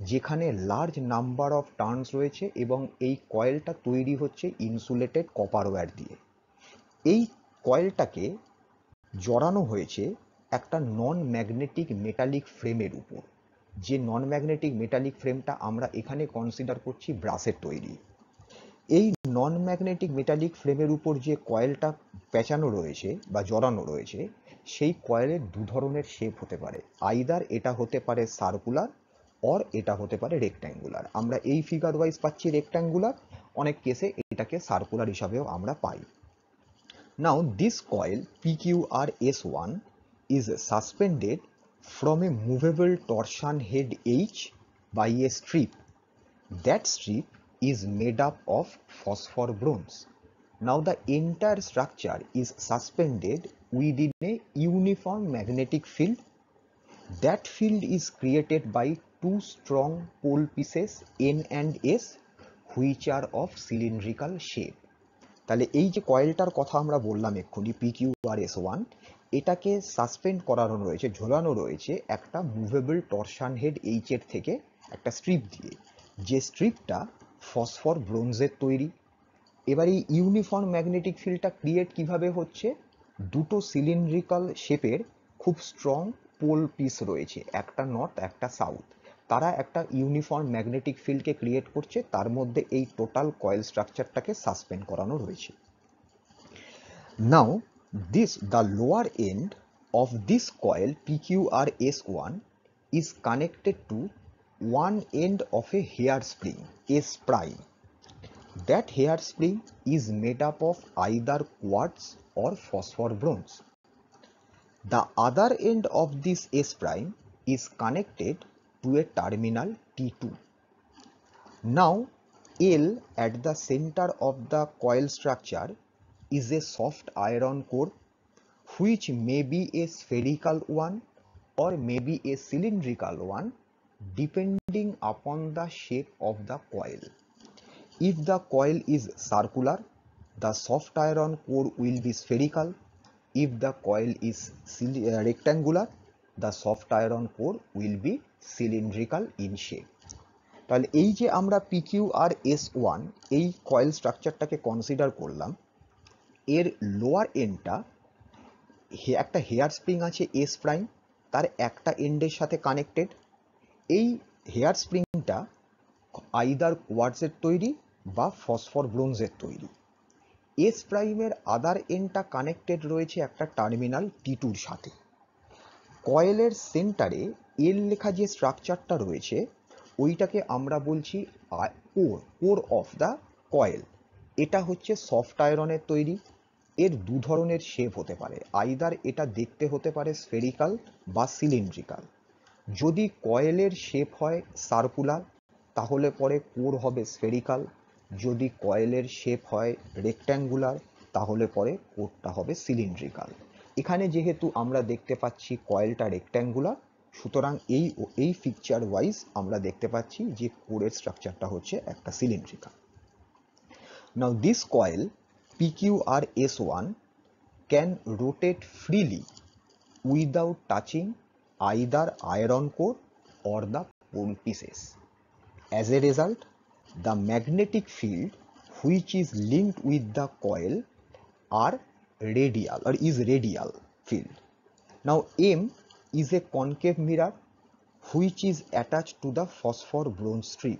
যেখানে লার্জ নাম্বার অফ টার্নস রয়েছে এবং এই কয়েলটা তৈরি হচ্ছে ইনসুলেটেড কপার ওয়্যার দিয়ে। এই কয়েলটাকে জড়ানো হয়েছে একটা নন ম্যাগনেটিক মেটালিক ফ্রেমের উপর, যে নন ম্যাগনেটিক মেটালিক ফ্রেমটা আমরা এখানে কনসিডার করছি ব্রাসের তৈরি। এই নন ম্যাগনেটিক মেটালিক ফ্রেমের উপর যে কয়েলটা পেঁচানো রয়েছে বা জড়ানো রয়েছে, সেই কয়েলের দু ধরনের শেপ হতে পারে। আইদার এটা হতে পারে সার্কুলার অর এটা হতে পারে রেক্ট্যাঙ্গুলার। আমরা এই ফিগার ওয়াইজ পাচ্ছি রেক্ট্যাঙ্গুলার, অনেক কেসে এটাকে সার্কুলার হিসাবেও আমরা পাই। Now this coil P Q R S one is suspended from a movable torsion head H by a strip. That strip is made up of phosphor bronze. Now the entire structure is suspended within a uniform magnetic field. That field is created by two strong pole pieces N and S which are of cylindrical shape. তাহলে এই যে কয়েলটার কথা আমরা বললাম এক্ষুনি P Q R S one, এটাকে suspend করানো রয়েছে, ঝোলানো রয়েছে একটা মুভেবল টরশন হেড এইচ এর থেকে একটা স্ট্রিপ দিয়ে, যে স্ট্রিপটা ফসফর ব্রোঞ্জের তৈরি। এবার এই ইউনিফর্ম ম্যাগনেটিক ফিল্ডটা ক্রিয়েট কিভাবে হচ্ছে, দুটো সিলিন্ড্রিক্যাল শেপের খুব স্ট্রং পোল পিস রয়েছে, একটা নর্থ একটা সাউথ, তারা একটা ইউনিফর্ম ম্যাগনেটিক ফিল্ডকে ক্রিয়েট করছে, তার মধ্যে এই টোটাল কয়েল স্ট্রাকচারটাকে সাসপেন্ড করানো রয়েছে। Now this the lower end of this coil P Q R S one is connected to one end of a hair spring S prime. That hair spring is made up of either quartz or phosphor bronze. The other end of this S prime is connected to a terminal T two. Now L at the center of the coil structure is a soft iron core which may be a spherical one or may be a cylindrical one depending upon the shape of the coil. If the coil is circular, the soft iron core will be spherical. If the coil is rectangular, the soft iron core will be cylindrical in shape. তাহলে এই যে আমরা P Q R S one এই coil স্ট্রাকচারটাকে consider করলাম, এর lower এন্ডটা একটা হেয়ার স্প্রিং আছে এস প্রাইম, তার একটা এন্ডের সাথে কানেক্টেড। এই হেয়ার স্প্রিংটা আইদার কোয়ার্টজের তৈরি বা ফসফর ব্রোঞ্জের তৈরি। এস প্রাইমের আদার এন্ডটা কানেক্টেড রয়েছে একটা টার্মিনাল টি টুর সাথে। কয়েলের সেন্টারে এল লেখা যে স্ট্রাকচারটা রয়েছে ওইটাকে আমরা বলছি core core of the coil. এটা হচ্ছে সফট আয়রনের তৈরি। এর দু ধরনের শেপ হতে পারে, আইদার এটা দেখতে হতে পারে স্ফেরিক্যাল বা সিলিন্ড্রিক্যাল। যদি কয়েলের শেপ হয় সার্কুলার তাহলে পরে কোর হবে স্ফেরিক্যাল, যদি কয়েলের শেপ হয় রেক্ট্যাঙ্গুলার তাহলে পরে কোরটা হবে সিলিন্ড্রিক্যাল। এখানে যেহেতু আমরা দেখতে পাচ্ছি কয়েলটা রেক্ট্যাঙ্গুলার, সুতরাং এই এই পিকচার ওয়াইজ আমরা দেখতে পাচ্ছি যে কোরের স্ট্রাকচারটা হচ্ছে একটা cylindrical. Now this coil P Q R S one can rotate freely without touching either iron core or the pole pieces. As a result, the magnetic field which is linked with the coil are radial or is radial field. Now M is a concave mirror which is attached to the phosphor bronze strip.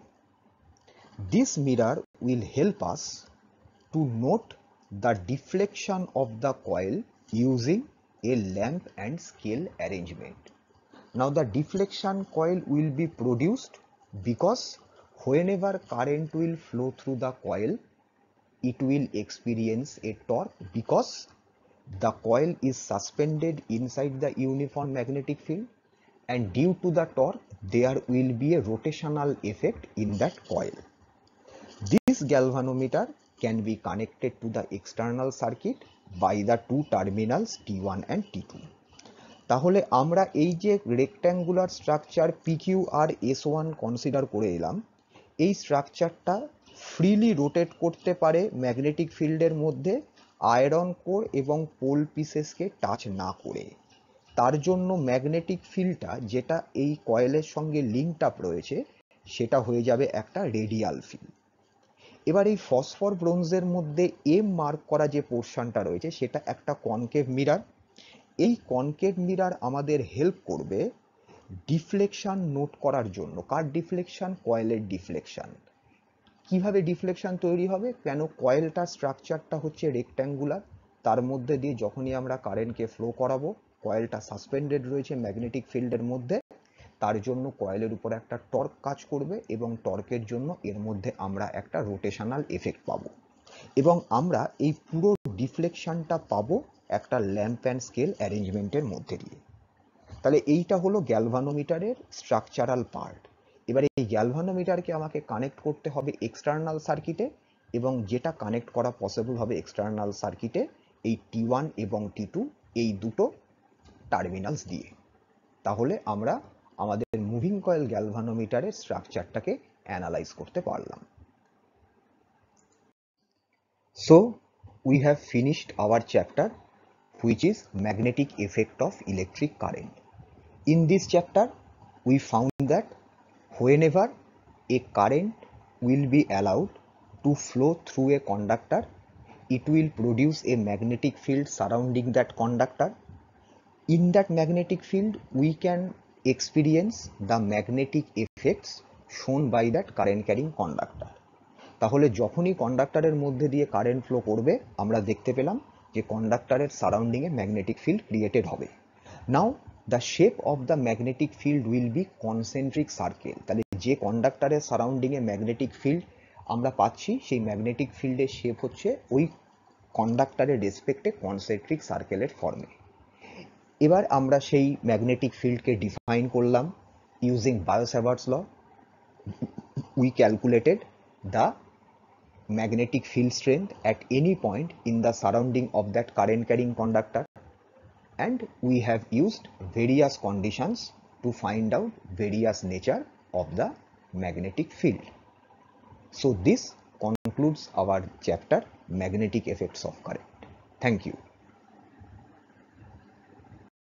This mirror will help us to note the deflection of the coil using a lamp and scale arrangement. Now the deflection coil will be produced because whenever current will flow through the coil, it will experience a torque because the coil is suspended inside the uniform magnetic field, and due to the torque there will be a rotational effect in that coil. This galvanometer can be connected to the external circuit by the two terminals T one and T two. তাহলে আমরা এই যে rectangular structure P Q R S one consider করে এলাম, এই স্ট্রাকচারটা freely rotate করতে পারে ম্যাগনেটিক ফিল্ডের মধ্যে আয়রন কোর এবং পোল পিসেসকে টাচ না করে। তার জন্য ম্যাগনেটিক ফিল্ডটা যেটা এই কয়েলের সঙ্গে লিঙ্কড আপ রয়েছে সেটা হয়ে যাবে একটা রেডিয়াল ফিল্ড। এবার এই ফসফর ব্রোঞ্জের মধ্যে এম মার্ক করা যে পোর্শনটা রয়েছে সেটা একটা কনকেভ মিরার। এই কনকেভ মিরার আমাদের হেল্প করবে ডিফ্লেকশন নোট করার জন্য। কার ডিফ্লেকশন? কয়েলের ডিফ্লেকশন। কিভাবে ডিফ্লেকশন তৈরি হবে? কেন কয়েলটা স্ট্রাকচারটা হচ্ছে রেক্ট্যাঙ্গুলার, তার মধ্যে দিয়ে যখনই আমরা কারেন্টকে ফ্লো করাবো কয়েলটা সাসপেন্ডেড রয়েছে ম্যাগনেটিক ফিল্ডের মধ্যে, তার জন্য কয়েলের উপর একটা টর্ক কাজ করবে এবং টর্কের জন্য এর মধ্যে আমরা একটা রোটেশনাল এফেক্ট পাবো এবং আমরা এই পুরো ডিফ্লেকশনটা পাবো একটা ল্যাম্প অ্যান্ড স্কেল অ্যারেঞ্জমেন্টের মধ্যে দিয়ে। তাহলে এইটা হলো গ্যালভানোমিটারের স্ট্রাকচারাল পার্ট। এবার এই গ্যালভানোমিটারকে আমাকে কানেক্ট করতে হবে এক্সটার্নাল সার্কিটে এবং যেটা কানেক্ট করা পসিবল হবে এক্সটার্নাল সার্কিটে এই টি ওয়ান এবং টি টু এই দুটো টার্মিনালস দিয়ে। তাহলে আমরা আমাদের মুভিং কয়েল গ্যালভানোমিটারের স্ট্রাকচারটাকে অ্যানালাইজ করতে পারলাম। So we have finished our chapter which is magnetic effect of electric current. In this chapter we found that whenever a current will be allowed to flow through a conductor, it will produce a magnetic field surrounding that conductor. In that magnetic field we can experience the magnetic effects shown by that current carrying conductor. তাহলে যখনই কন্ডাক্টরের মধ্যে দিয়ে current flow করবে আমরা দেখতে পেলাম যে কন্ডাক্টরের সারাউন্ডিংয়ে ম্যাগনেটিক ফিল্ড ক্রিয়েটেড হবে। Now the shape of the magnetic field will be concentric circle. তাহলে যে কন্ডাক্টরের সারাউন্ডিংয়ে ম্যাগনেটিক ফিল্ড আমরা পাচ্ছি সেই ম্যাগনেটিক ফিল্ডের শেপ হচ্ছে ওই কন্ডাক্টরের রেসপেক্টে কনসেন্ট্রিক সার্কেলের ফর্মে। এবার আমরা সেই ম্যাগনেটিক ফিল্ডকে ডিফাইন করলাম using Biot Savart's law. We calculated the magnetic field strength at any point in the surrounding of that current carrying conductor, and we have used various conditions to find out various nature of the magnetic field. So this concludes our chapter magnetic effects of current. Thank you.